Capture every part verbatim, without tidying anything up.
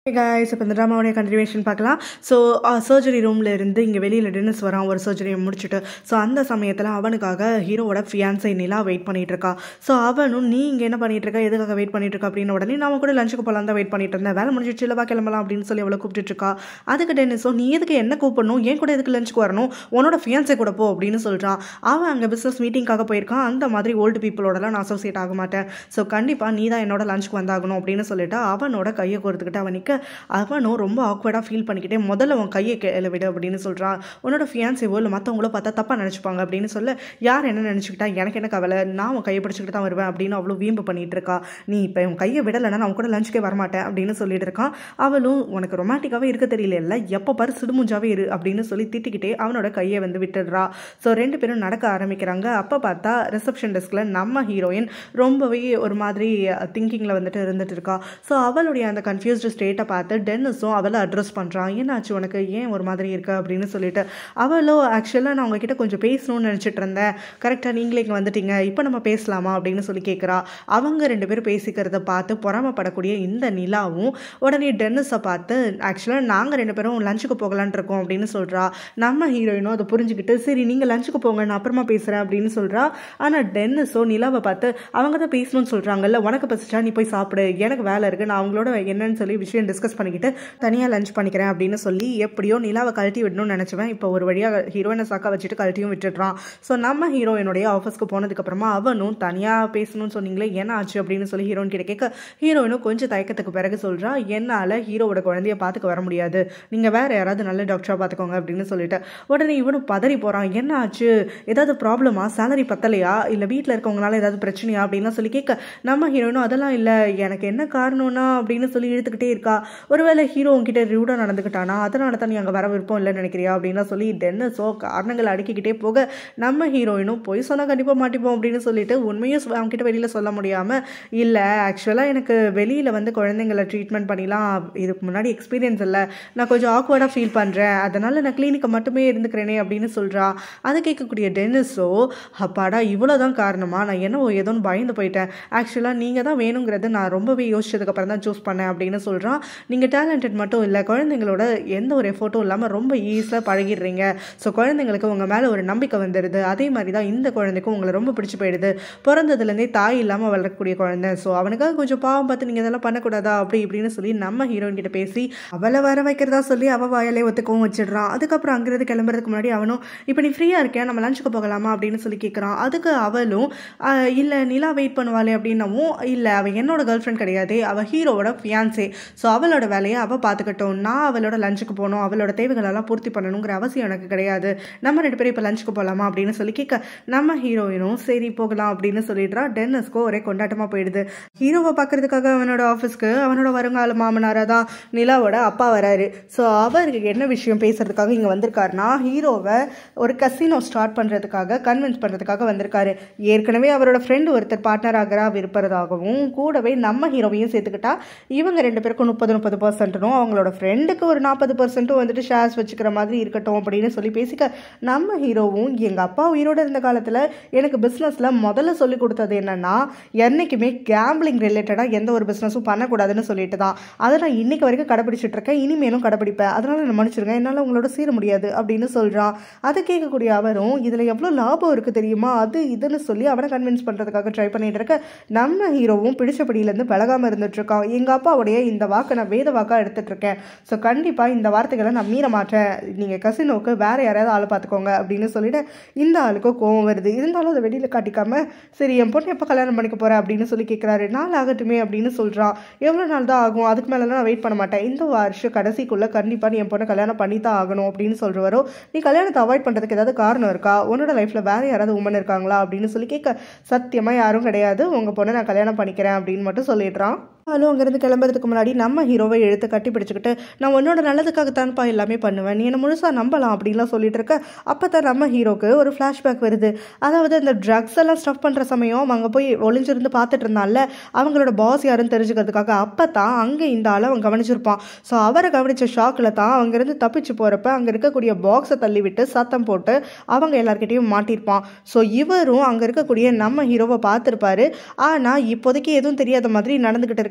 Hey guys, இப்போ இந்த ட்ராமாவோடைய கண்டினியூவேஷன் பார்க்கலாம். ஸோ சர்ஜரி ரூமில் இருந்து இங்கே வெளியில் டென்னிஸ் வரான் ஒரு சர்ஜரியை முடிச்சுட்டு. ஸோ அந்த சமயத்தில் அவனுக்காக ஹீரோவோட ஃபியான்சை நிலா வெயிட் பண்ணிட்டு இருக்கா. ஸோ அவனும் நீ இங்கே என்ன பண்ணிட்டு இருக்க, எதுக்காக வெயிட் பண்ணிட்டு இருக்கா அப்படின்னு உடனே நான் கூட லஞ்சுக்கு போகலாம் தான் வெயிட் பண்ணிட்டு இருந்தேன், வேலை முடிஞ்சிச்சு இல்லவா கிளம்பலாம் அப்படின்னு சொல்லி அவளை கூப்பிட்டு இருக்கா. அதுக்கு டென்னிஸோ நீ எதுக்கு என்ன கூப்பிடணும், ஏன் கூட எதுக்கு லஞ்சுக்கு வரணும், உன்னோட ஃபியான்சை கூட போ அப்படின்னு சொல்கிறான். அவன் அங்கே பிஸ்னஸ் மீட்டிங்காக போயிருக்கான். அந்த மாதிரி ஓல்டு பீப்புளோடலாம் நான் அசோசியேட் ஆக மாட்டேன், ஸோ கண்டிப்பாக நீ தான் என்னோட லஞ்சுக்கு வந்தாகணும் அப்படின்னு சொல்லிட்டு அவனோட கையை கொடுத்துக்கிட்டு அவனுக்கு அவனும் ரொம்ப ஆக்வர்டாக ஃபீல் பண்ணிக்கிட்டே முதல்ல உன் கையை கீழே விடு அப்படின்னு சொல்கிறான். உன்னோட ஃபியான்சேவோ இல்லை மற்றவங்களோ பார்த்தா தப்பாக நினச்சிப்பாங்க அப்படின்னு சொல்ல, யார் என்ன நினச்சிக்கிட்டா எனக்கு என்ன கவலை, நான் உன் கையை பிடிச்சிக்கிட்டு தான் வருவேன் அப்படின்னு அவ்வளோ வீம்பு பண்ணிகிட்டு இருக்கா. நீ இப்போ உன் கையை விடலைன்னா நான் கூட லஞ்சுக்கே வரமாட்டேன் அப்படின்னு சொல்லிட்டு இருக்கான். அவளும் உனக்கு ரொமான்டிக்காகவே இருக்க தெரியல இல்லை, எப்போ பாரு சிடுமுஞ்சாவே இரு அப்படின்னு சொல்லி திட்டிக்கிட்டே அவனோட கையை வந்து விட்டுடுறா. ஸோ ரெண்டு பேரும் நடக்க ஆரம்பிக்கிறாங்க. அப்போ பார்த்தா ரிசப்ஷன் டெஸ்கில் நம்ம ஹீரோயின் ரொம்பவே ஒரு மாதிரி திங்கிங்கில் வந்துட்டு இருந்துட்டு இருக்கா. ஸோ அவளுடைய அந்த கன்ஃபியூஸ்டு ஸ்டேட்டை பார்த்து டென்னிஸும் அவளை அட்ரஸ் பண்ணுறான். என்னாச்சு உனக்கு, ஏன் ஒரு மாதிரி இருக்கா அப்படின்னு சொல்லிட்டு. அவளோ ஆக்சுவலாக நான் உங்ககிட்ட கொஞ்சம் பேசணும்னு நினச்சிட்டு இருந்தேன், கரெக்டாக நீங்களே இங்கே வந்துட்டீங்க, இப்போ நம்ம பேசலாமா அப்படின்னு சொல்லி கேட்குறா. அவங்க ரெண்டு பேரும் பேசிக்கிறத பார்த்து பொறாமப்படக்கூடிய இந்த நிலாவும் உடனே டென்னிஸை பார்த்து ஆக்சுவலாக நாங்கள் ரெண்டு பேரும் லஞ்சுக்கு போகலான் இருக்கோம் அப்படின்னு சொல்கிறா. நம்ம ஹீரோயினும் அதை புரிஞ்சுக்கிட்டு சரி நீங்கள் லஞ்சுக்கு போங்க நான் அப்புறமா பேசுகிறேன் அப்படின்னு சொல்கிறா. ஆனால் டென்னிஸோ நிலாவை பார்த்து அவங்க தான் பேசணும்னு சொல்கிறாங்கல்ல, உனக்கு பசிச்சா நீ போய் சாப்பிடு, எனக்கு வேலை இருக்குது, நான் அவங்களோட என்னன்னு சொல்லி விஷயம் டிஸ்கஸ் பண்ணிக்கிட்டு தனியாக லஞ்ச் பண்ணிக்கிறேன் அப்படின்னு சொல்லி எப்படியோ நிலாவை கழட்டி விடணும்னு நினச்சுவேன். இப்போ ஒரு வழியாக ஹீரோயினை சாக்கா வச்சுட்டு கழட்டியும் விட்டுடுறான். ஸோ நம்ம ஹீரோயினுடைய ஆஃபீஸ்க்கு போனதுக்கப்புறமா அவனும் தனியாக பேசணும்னு சொன்னீங்களே என்ன ஆச்சு அப்படின்னு சொல்லி ஹீரோயின் கிட்ட கேட்க, ஹீரோயினும் கொஞ்சம் தயக்கத்துக்கு பிறகு சொல்கிறா, என்னால் ஹீரோவோட குழந்தைய பார்த்துக்க வர முடியாது, நீங்கள் வேறு யாராவது நல்ல டாக்டராக பார்த்துக்கோங்க அப்படின்னு சொல்லிட்டு. உடனே இவனும் பதறி போகிறான். என்ன ஆச்சு, ஏதாவது ப்ராப்ளமா, சேலரி பத்தலையா, இல்லை வீட்டில் இருக்கவங்களால ஏதாவது பிரச்சனையா அப்படின்லாம் சொல்லி கேட்க, நம்ம ஹீரோயினும் அதெல்லாம் இல்லை, எனக்கு என்ன காரணம்னா அப்படின்னு சொல்லி இழுத்துக்கிட்டே இருக்கா. ஒருவேளை ஹீரோ உங்ககிட்ட ரூடாக நடந்துக்கிட்டானா, அதனால தான் நீ அங்கே வர விருப்பம் இல்லைன்னு நினைக்கிறியா அப்படின்லாம் சொல்லி டென்னிஸோ காரணங்கள் அடுக்கிக்கிட்டே போக, நம்ம ஹீரோயினும் பொய் சொன்னால் கண்டிப்பாக மாட்டிப்போம் அப்படின்னு சொல்லிட்டு உண்மையும் அவங்ககிட்ட வெளியில் சொல்ல முடியாமல், இல்லை ஆக்சுவலாக எனக்கு வெளியில் வந்து குழந்தைங்களை ட்ரீட்மெண்ட் பண்ணிலாம் இதுக்கு முன்னாடி எக்ஸ்பீரியன்ஸ் இல்லை, நான் கொஞ்சம் ஆக்வர்டாக ஃபீல் பண்ணுறேன், அதனால் நான் கிளினிக்கை மட்டுமே இருந்துக்கிறேனே அப்படின்னு சொல்கிறா. அதை கேட்கக்கூடிய டென்னிஸோ அப்பாடா இவ்வளோ தான் காரணமா, நான் என்ன ஏதோன்னு பயந்து போயிட்டேன், ஆக்சுவலாக நீங்கள் தான் வேணுங்கிறது நான் ரொம்பவே யோசிச்சதுக்கப்புறம் தான் சூஸ் பண்ணேன் அப்படின்னு சொல்கிறான். நீங்கள் டேலண்டட் மட்டும் இல்லை, குழந்தைங்களோட எந்த ஒரு எஃபோர்ட்டும் இல்லாமல் ரொம்ப ஈஸியாக பழகிடுறீங்க, ஸோ குழந்தைங்களுக்கு உங்கள் மேலே ஒரு நம்பிக்கை வந்துடுது, அதே மாதிரி தான் இந்த குழந்தைக்கும் உங்களை ரொம்ப பிடிச்சி போயிடுது, பிறந்ததுலேருந்தே தாய் இல்லாமல் வளரக்கூடிய குழந்தை, ஸோ அவனுக்காக கொஞ்சம் பாவம் பார்த்து நீங்கள் இதெல்லாம் பண்ணக்கூடாதா அப்படி இப்படின்னு சொல்லி நம்ம ஹீரோயின் கிட்ட பேசி அவளை வர வைக்கிறதா சொல்லி அவள் வாயாலே ஒத்துக்கவும் வச்சிடுறான். அதுக்கப்புறம் அங்கிருந்து கிளம்புறதுக்கு முன்னாடி அவனும் இப்போ நீ ஃப்ரீயாக இருக்கேன் நம்ம லஞ்சுக்கு போகலாமா அப்படின்னு சொல்லி கேட்குறான். அதுக்கு அவளும் இல்லை நிலா வெயிட் பண்ணுவாளே அப்படின்னவும், இல்லை அவள் என்னோட கேர்ள் ஃப்ரெண்ட் கிடையாது, அவள் ஹீரோவோட ஃபியான்சே, ஸோ அவளோட வேலையை அவள் பார்த்துக்கட்டும், நான் அவளோட லஞ்சுக்கு போகணும், அவளோட தேவைகளெல்லாம் பூர்த்தி பண்ணணுங்கிற அவசியம் எனக்கு கிடையாது, நம்ம ரெண்டு பேரும் இப்போ லஞ்சுக்கு போகலாமா அப்படின்னு சொல்லி கேட்க, நம்ம ஹீரோயினும் சரி போகலாம் அப்படின்னு சொல்லிடுறா. டென்னிஸ்க்கோ ஒரே கொண்டாட்டமாக போயிடுது. ஹீரோவை பார்க்கறதுக்காக அவனோட ஆஃபீஸ்க்கு அவனோட வருங்கால மாமனாராக தான் நிலாவோட அப்பா வராரு. ஸோ அவருக்கு என்ன விஷயம் பேசுறதுக்காக இங்கே வந்திருக்காருனா, ஹீரோவை ஒரு கசினோ ஸ்டார்ட் பண்ணுறதுக்காக கன்வின்ஸ் பண்ணுறதுக்காக வந்திருக்காரு. ஏற்கனவே அவரோட ஃப்ரெண்டு ஒருத்தர் பார்ட்னர் ஆகிறா விருப்பதாகவும், கூடவே நம்ம ஹீரோவையும் சேர்த்துக்கிட்டா இவங்க ரெண்டு பேருக்கும் முப்பது முப்பது பர்சன்ட்டும் அவங்களோட ஃப்ரெண்டுக்கு ஒரு நாற்பது பர்சன்ட்டும் வந்துட்டு ஷேர்ஸ் வச்சுக்கிற மாதிரி இருக்கட்டும் அப்படின்னு சொல்லி பேசிக்க, நம்ம ஹீரோவும் எங்கள் அப்பா உயிரோடு இருந்த காலத்தில் எனக்கு பிஸ்னஸில் முதல்ல சொல்லி கொடுத்தது என்னன்னா, என்றைக்குமே கேம்பிளிங் ரிலேட்டடாக எந்த ஒரு பிஸ்னஸும் பண்ணக்கூடாதுன்னு சொல்லிட்டு தான், அதை நான் இன்னைக்கு வரைக்கும் கடைப்பிடிச்சிட்டு இருக்கேன், இனிமேலும் கடைப்பிடிப்பேன், அதனால நான் மன்னிச்சிருங்க, என்னால் உங்களோட சேர முடியாது அப்படின்னு சொல்கிறான். அதை கேட்கக்கூடிய அவரும் இதில் எவ்வளோ லாபம் இருக்குது தெரியுமா, அது இதுன்னு சொல்லி அவனை கன்வின்ஸ் பண்ணுறதுக்காக ட்ரை பண்ணிட்டு இருக்க, நம்ம ஹீரோவும் பிடிச்சபடியிலேருந்து பழகாமல் இருந்துட்டு இருக்கான். எங்கள் அப்பாவுடைய இந்த வாக்கை நான் வேத வாக்காக எடுத்துட்டு இருக்கேன், ஸோ கண்டிப்பாக இந்த வார்த்தைகளை நான் மீற மாட்டேன், நீங்கள் கசினோக்கு வேற யாராவது ஆளை பார்த்துக்கோங்க அப்படின்னு சொல்லிட்டு இந்த ஆளுக்கோ கோவம் வருது. இருந்தாலும் அதை வெளியில் காட்டிக்காம சரி என் பொண்ணு எப்போ கல்யாணம் பண்ணிக்க போகிறேன் அப்படின்னு சொல்லி கேட்குறாரு. நாள் ஆகட்டுமே அப்படின்னு சொல்கிறான். எவ்வளோ நாள் தான் ஆகும், அதுக்கு மேலாம் நான் வெயிட் பண்ண மாட்டேன், இந்த வருஷம் கடைசிக்குள்ளே கண்டிப்பாக நீ என் பொண்ணை கல்யாணம் பண்ணி தான் ஆகணும் அப்படின்னு சொல்கிறவரோ, நீ கல்யாணத்தை அவாய்ட் பண்ணுறதுக்கு ஏதாவது காரணம் இருக்கா, உன்னோட லைஃப்பில் வேறு யாராவது உமன் இருக்காங்களா அப்படின்னு சொல்லி கேட்க, சத்தியமாக யாரும் கிடையாது, உங்கள் பொண்ணை நான் கல்யாணம் பண்ணிக்கிறேன் அப்படின்னு மட்டும் சொல்லிடுறான். அவளும் அங்கேருந்து கிளம்புறதுக்கு முன்னாடி நம்ம ஹீரோவை எழுத்து கட்டி பிடிச்சிக்கிட்டு, நான் உன்னோட நல்லதுக்காகத்தான்ப்பா எல்லாமே பண்ணுவேன், நீ என்னை முழுசாக நம்பலாம் அப்படின்லாம் சொல்லிட்டு இருக்க. அப்போ தான் நம்ம ஹீரோக்கு ஒரு ஃப்ளாஷ்பேக் வருது. அதாவது இந்த ட்ரக்ஸ் எல்லாம் ஸ்டஃப் பண்ணுற சமயம் அங்கே போய் ஒளிஞ்சிருந்து பார்த்துட்டு இருந்தால அவங்களோட பாஸ் யாருன்னு தெரிஞ்சுக்கிறதுக்காக, அப்போ தான் அங்கே இந்த ஆளை அவன் கவனிச்சிருப்பான். ஸோ அவரை கவனித்த ஷாக்கில் தான் அங்கேருந்து தப்பிச்சு போகிறப்ப அங்கே இருக்கக்கூடிய பாக்ஸை தள்ளி விட்டு சத்தம் போட்டு அவங்க எல்லார்கிட்டையும் மாட்டியிருப்பான். ஸோ இவரும் அங்கே இருக்கக்கூடிய நம்ம ஹீரோவை பார்த்துருப்பாரு. ஆனால் இப்போதைக்கு எதுவும் தெரியாத மாதிரி நடந்துக்கிட்டு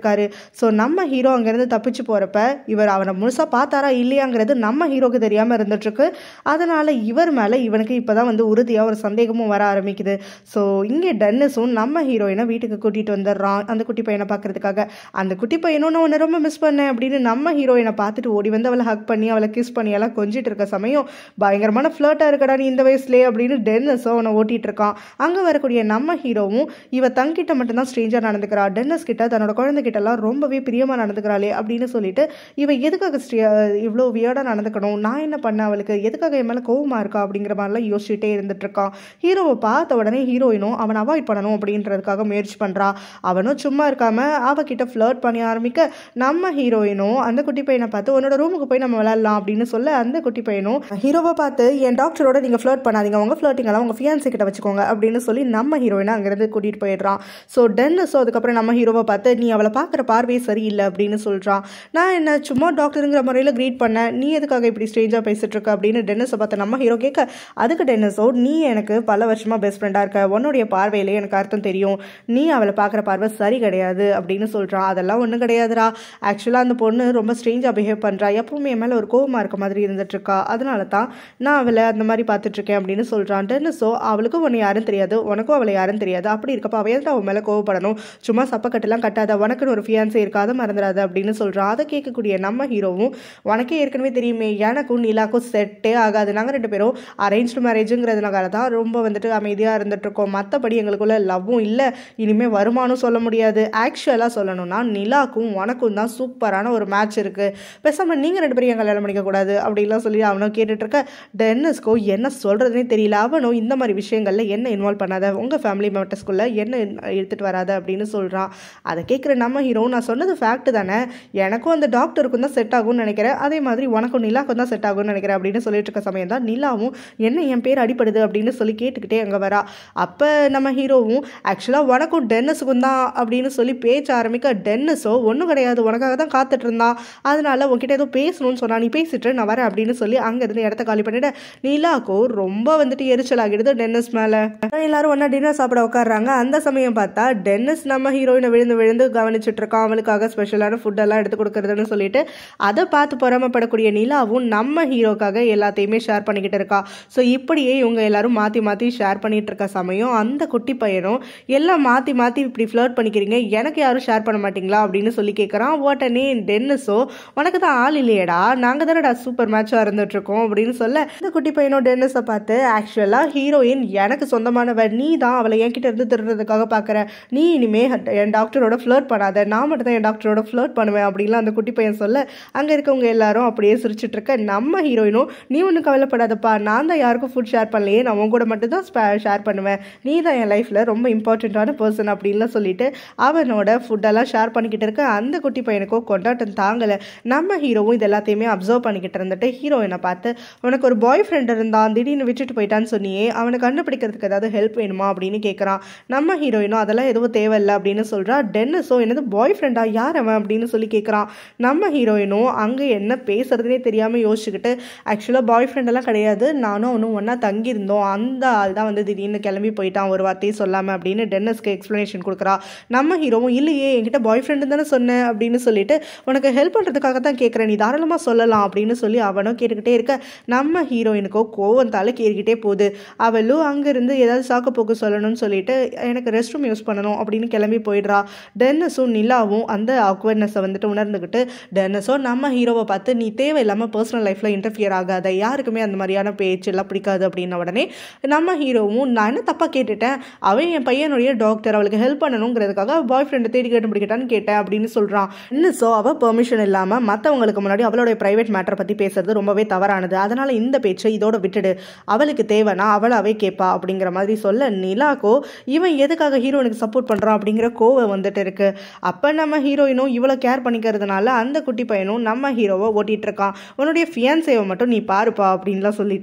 இருக்காரு. ஸோ நம்ம ஹீரோ அங்கேருந்து தப்பிச்சு போகிறப்ப இவர் அவனை முழுசாக பார்த்தாரா இல்லையாங்கிறது நம்ம ஹீரோக்கு தெரியாமல் இருந்துட்டுருக்கு. அதனால் இவர் மேலே இவனுக்கு இப்போ தான் வந்து உறுதியாக ஒரு சந்தேகமும் வர ஆரம்பிக்குது. ஸோ இங்கே டென்னிஸும் நம்ம ஹீரோயினை வீட்டுக்கு கூட்டிகிட்டு வந்துடுறான் அந்த குட்டி பையனை பார்க்குறதுக்காக. அந்த குட்டி பையனும் நான் உன்னை ரொம்ப மிஸ் பண்ணேன் அப்படின்னு நம்ம ஹீரோயினை பார்த்துட்டு ஓடி வந்து அவளை ஹக் பண்ணி அவளை கிஸ் பண்ணி எல்லாம் கொஞ்சிட்டு இருக்க சமயம் பயங்கரமான ஃப்ளர்ட்டாக இருக்கடா நீ இந்த வயசுலேயே அப்படின்னு டென்னிஸும் அவனை ஓட்டிகிட்டு இருக்கான். அங்கே வரக்கூடிய நம்ம ஹீரோவும் இவ தங்கிட்ட மட்டும்தான் ஸ்ட்ரேஞ்சாக நடந்துக்கிறா, டென்னிஸ் கிட்ட தன்னோட குழந்தைகிட்டலாம் ரொம்பவே பிரியமாக நடந்துக்கிறாளே அப்படின்னு சொல்லிட்டு இவ எதுக்காக ஸ்ட்ரே இவ்வளோ வியர்டாக நடந்துக்கணும், நான் என்ன பண்ண அவளுக்கு எதுக்காக என் மேலே கோவமாக இருக்கா அப்படிங்கிற மாதிரிலாம் யோசிச்சுட்டே இருந்துட்டு இருக்கான். ஹீரோவை பார்த்த உடனே ஹீரோயினும் அவனை அவாய்ட் பண்ணணும் அப்படின்றதுக்காக முயற்சி பண்ணுறா. அவனும் சும்மா இருக்காம அவகிட்ட ஃப்ளர்ட் பண்ணி ஆரம்பிக்க நம்ம ஹீரோயினும் அந்த குட்டி பையனை பார்த்து உன்னோட ரூமுக்கு போய் நம்ம விளையாடலாம் அப்படின்னு சொல்ல அந்த குட்டி பையனும் ஹீரோவை பார்த்து என் டாக்டரோட நீங்கள் ஃப்ளர்ட் பண்ணாதீங்க, உங்கள் ஃப்ளர்ட்டிங் எல்லாம் உங்கள் ஃபியான்சி கிட்ட வச்சுக்கோங்க அப்படின்னு சொல்லி நம்ம ஹீரோயினை அங்கேருந்து கூட்டிகிட்டு போயிடுறான். ஸோ டென்னிஸோ அதுக்கப்புறம் நம்ம ஹீரோவை பார்த்து நீ அவளை பார்க்குற பார்வையே சரியில்லை அப்படின்னு சொல்கிறான். நான் என்ன சும்மா டாக்டருங்கிற முறையில் க்ரீட் பண்ணேன், நீ எதுக்காக இப்படி ஸ்ட்ரேஞ்சாக பேசிட்டு இருக்க அப்படின்னு டென்னிஸை பார்த்து நம்ம ஹீரோ கேட்க அதுக்கு டென்னிஸோ நீ எனக்கு பல வருஷமாக பெஸ்ட் ஃப்ரெண்டாக இருக்க, உன்னுடைய பார்வையிலே எனக்கு அர்த்தம் தெரியும், நீ அவளை பார்க்குற பார்வை சரி கிடையாது அப்படின்னு சொல்கிறான். அதெல்லாம் ஒன்றும் கிடையாதுரா, ஆக்சுவலாக அந்த பொண்ணு ரொம்ப ஸ்ட்ரேஞ்சாக பிஹேவ் பண்ணுறா, எப்பவுமே என் மேலே ஒரு கோவமாக இருக்க மாதிரி இருந்துட்டு இருக்கா, அதனால தான் நான் அவளை அந்த மாதிரி பார்த்துட்ருக்கேன் அப்படின்னு சொல்கிறான். டென்னிஸோ அவளுக்கும் உன்னை யாரும் தெரியாது, உனக்கும் அவளை யாரும் தெரியாது, அப்படி இருக்கப்போ அவள் எதாவது அவன் மேலே கோவப்படணும், சும்மா சப்பக்கட்டெல்லாம் கட்டாத, உனக்குன்னு ஒரு ஃபியான்ஸே இருக்காத மறந்துடாத அப்படின்னு சொல்கிறான். அதை கேட்கக்கூடிய நம்ம ஹீரோவும் உனக்கே ஏற்கனவே தெரியுமே எனக்கும் நிலாக்கும் செட்டே ஆகாது, நாங்கள் ரெண்டு பேரும் அரேஞ்ச்டு மேரேஜுங்கிறதுனால தான் ரொம்ப வந்துட்டு அமைதியாக இருந்துகிட்ருக்கோம், மற்றபடி எங்களுக்குள்ள லவ்வும் இல்லை, இனிமேல் வருமானம் சொல்ல முடியாது. ஆக்சுவலாக சொல்லணும்னா நிலாக்கும் உனக்கும் தான் சூப்பரான ஒரு மேட்ச் இருக்குது, பேசாமல் நீங்கள் ரெண்டு பேரும் கல்யாணம் பண்ணிக்கக்கூடாது அப்படின்லாம் சொல்லி அவனும் கேட்டுட்ருக்க டென்னிஸ்கோ என்ன சொல்கிறதுனே தெரியல. அவனும் இந்த மாதிரி விஷயங்களில் என்ன இன்வால்வ் பண்ணாத, உங்கள் ஃபேமிலி மேட்டர்ஸ்குள்ளே என்ன எடுத்துகிட்டு வராத அப்படின்னு சொல்கிறான். அதை கேட்குற நம்ம ஹீரோ நான் சொன்னது ஃபேக்ட் தானே, எனக்கும் அந்த டாக்டருக்கும் தான் செட் ஆகும்னு நினைக்கிறேன், அதே மாதிரி உனக்கும் நிலாக்கும் தான் செட் ஆகும்னு நினைக்கிறேன் அப்படின்னு சொல்லிட்டு இருக்க சமயம் தான் நிலாவும் என்ன என் பேர் அடிப்படுது அப்படின்னு சொல்லி கேட்டுக்கிட்டே அங்கே வரா. அப்போ நம்ம ஹீரோவும் ஆக்சுவலாக உனக்கும் டென்னிஸுக்கும் தான் அப்படின்னு சொல்லி பேச்ச ஆரம்பிக்க டென்னிஸோ ஒன்றும் கிடையாது உனக்காக தான் காத்துட்டு இருந்தான், அதனால உங்ககிட்ட ஏதோ பேசணும்னு சொன்னா, நீ பேசிட்டு நான் வரேன் அப்படின்னு சொல்லி அங்கே இருந்து இடத்த காலி பண்ணிட்டு நிலாக்கோ ரொம்ப வந்துட்டு எரிச்சல் ஆகிடுது டென்னிஸ் மேலே. எல்லாரும் ஒன்றா டின்னர் சாப்பிட உட்காடுறாங்க. அந்த சமயம் பார்த்தா டென்னிஸ் நம்ம ஹீரோயினை விழுந்து விழுந்து கவனிச்சுட்டு இருக்கான், அவளுக்காக ஸ்பெஷலான ஃபுட்டெல்லாம் எடுத்து கொடுக்குறதுன்னு சொல்லிட்டு அதை பார்த்து பொறாமப்படக்கூடிய நிலாவும் நம்ம ஹீரோக்காக எல்லாத்தையுமே ஷேர் பண்ணிக்கிட்டு இருக்கா. ஸோ இப்படியே இவங்க எல்லாரும் மாற்றி மாற்றி ஷேர் பண்ணிட்டு இருக்க சமயம் அந்த குட்டி பையனும் எல்லாம் மாற்றி மாற்றி இப்படி ஃப்ளர்ட் பண்ணிக்கிறீங்க, எனக்கு யாரும் ஷேர் பண்ண மாட்டீங்களா அப்படின்னு சொல்லி கேட்குறான். உடனே டென்னிஸோ உனக்கு தான் ஆள் இல்லையடா, நாங்கள் தானடா சூப்பர் மேட்சாக இருந்துட்டு இருக்கோம் அப்படின்னு சொல்ல இந்த குட்டி பையனோட டென்னிஸை பார்த்து ஆக்சுவலாக ஹீரோயின் எனக்கு சொந்தமானவர், நீ தான் அவளை என்கிட்ட இருந்து திருடுறதுக்காக பார்க்குற, நீ இனிமே என் டாக்டரோட ஃப்ளர்ட் பண்ணாத, நான் மட்டும் தான் என் டாக்டரோட ஃப்ளர்ட் பண்ணுவேன் அப்படின்லாம் அந்த குட்டி பையன் சொல்ல அங்கே இருக்கவங்க எல்லாரும் அப்படியே சிரிச்சிட்டு இருக்க நம்ம ஹீரோயினும் நீ ஒன்றும் கவலைப்படாதப்பா, நான் தான் யாருக்கும் ஃபுட் ஷேர் பண்ணலையே, நான் உன் கூட மட்டும் தான் ஷேர் பண்ணுவேன், நீ தான் என் லைஃப்பில் ரொம்ப இம்பார்ட்டண்ட்டான பர்சன் அப்படின்லாம் சொல்லிட்டு அவனோட ஃபுட்டெல்லாம் ஷேர் பண்ணிக்கிட்டு இருக்க அந்த குட்டி பையனுக்கோ கொண்டாட்டம் தாங்கலை. நம்ம ஹீரோவும் இது எல்லாத்தையுமே அப்சர்வ் பண்ணிக்கிட்டு இருந்துட்டு ஹீரோயினை பார்த்து உனக்கு ஒரு பாய் ஃப்ரெண்ட் இருந்தான் திடீர்னு விட்டுட்டு போயிட்டான்னு சொன்னியே, அவனை கண்டுபிடிக்கிறதுக்கு ஏதாவது ஹெல்ப் வேணுமா அப்படின்னு கேட்குறான். நம்ம ஹீரோயினும் அதெல்லாம் எதுவும் தேவையில்லை அப்படின்னு சொல்கிறா. டென்னிஸோ என்னது பாய் ஃப்ரெண்டா, யார் அவன் அப்படின்னு சொல்லி கேட்குறான். நம்ம ஹீரோயினும் அங்கே என்ன பேசுறதுனே தெரியாமல் யோசிச்சுக்கிட்டு ஆக்சுவலாக பாய் ஃப்ரெண்டெல்லாம் கிடையாது, நானும் அவனும் ஒன்றா தங்கியிருந்தோம், அந்த ஆள் தான் வந்து திடீர்னு கிளம்பி போயிட்டான் ஒரு வார்த்தையை சொல்லாமல் அப்படின்னு டென்னிஸ்க்கு எக்ஸ்ப்ளனேஷன் கொடுக்குறா. நம்ம ஹீரோவும் இல்லையே என்கிட்ட பாய் ஃப்ரெண்டு தானே சொன்னேன் அப்படின்னு சொல்லிட்டு உனக்கு ஹெல்ப் பண்ணுறதுக்காக தான் கேட்குறேன், நீ தாராளமாக சொல்லலாம் அப்படின்னு சொல்லி அவனும் கேட்டுக்கிட்டே இருக்க நம்ம ஹீரோயினுக்கோ கோவம் தலை கேறிக்கிட்டே போகுது. அவளும் அங்கேருந்து ஏதாவது சாக்கு போக்கு சொல்லணும்னு சொல்லிட்டு எனக்கு ரெஸ்ட் ரூம் யூஸ் பண்ணணும் அப்படின்னு கிளம்பி போயிடுறா. டென்னிஸும் நிலாவும் அந்த ஆக்வர்ட்னஸை வந்துட்டு உணர்ந்துக்கிட்டு டென்னிஸோ நம்ம ஹீரோவை பார்த்து நீ தேவையில்லாமல் பர்சனல் லைஃப்பில் இன்டர்ஃபியர் ஆகாத, யாருக்குமே அந்த மாதிரியான பேச்சு எல்லாம் பிடிக்காது அப்படின்ன உடனே நம்ம ஹீரோவும் நான் என்ன தப்பாக கேட்டுட்டேன், அவன் என் பையனுடைய டாக்டர், அவளுக்கு ஹெல்ப் பண்ணணுங்கிறதுக்காக பாய் ஃப்ரெண்டை தேடி கேட்டு பிடிக்கிட்டான்னு கேட்டேன் அப்படின்னு சொல்கிறான். டென்னிஸோ அவள் பெர்மிஷன் இல்லாமல் மற்றவங்களுக்கு முன்னாடி அவளுடைய ப்ரைவேட் மேட்டரை பற்றி பேசுறது ரொம்பவே தவறானது, அதனால் இந்த பேச்சை இதோட விட்டுடு, அவளுக்கு தேவைன்னா அவளாவே கேட்பா அப்படிங்கிற மாதிரி சொல்ல நிலாக்கோ இவன் எதுக்காக ஹீரோயினுக்கு சப்போர்ட் பண்ணுறான் அப்படிங்கிற கோவம் வந்துட்டு இருக்கு. அப்போ நம்ம ஹீரோயினும் இவ்வளோ கேர் பண்ணிக்கிறதுனால அந்த குட்டி பையனும் நம்ம ஹீரோவை ஓட்டிகிட்டு இருக்கான். உன்னுடைய ஃபியான்சேவை மட்டும் நீ பாருப்பா அப்படின்லாம் சொல்லிட்டு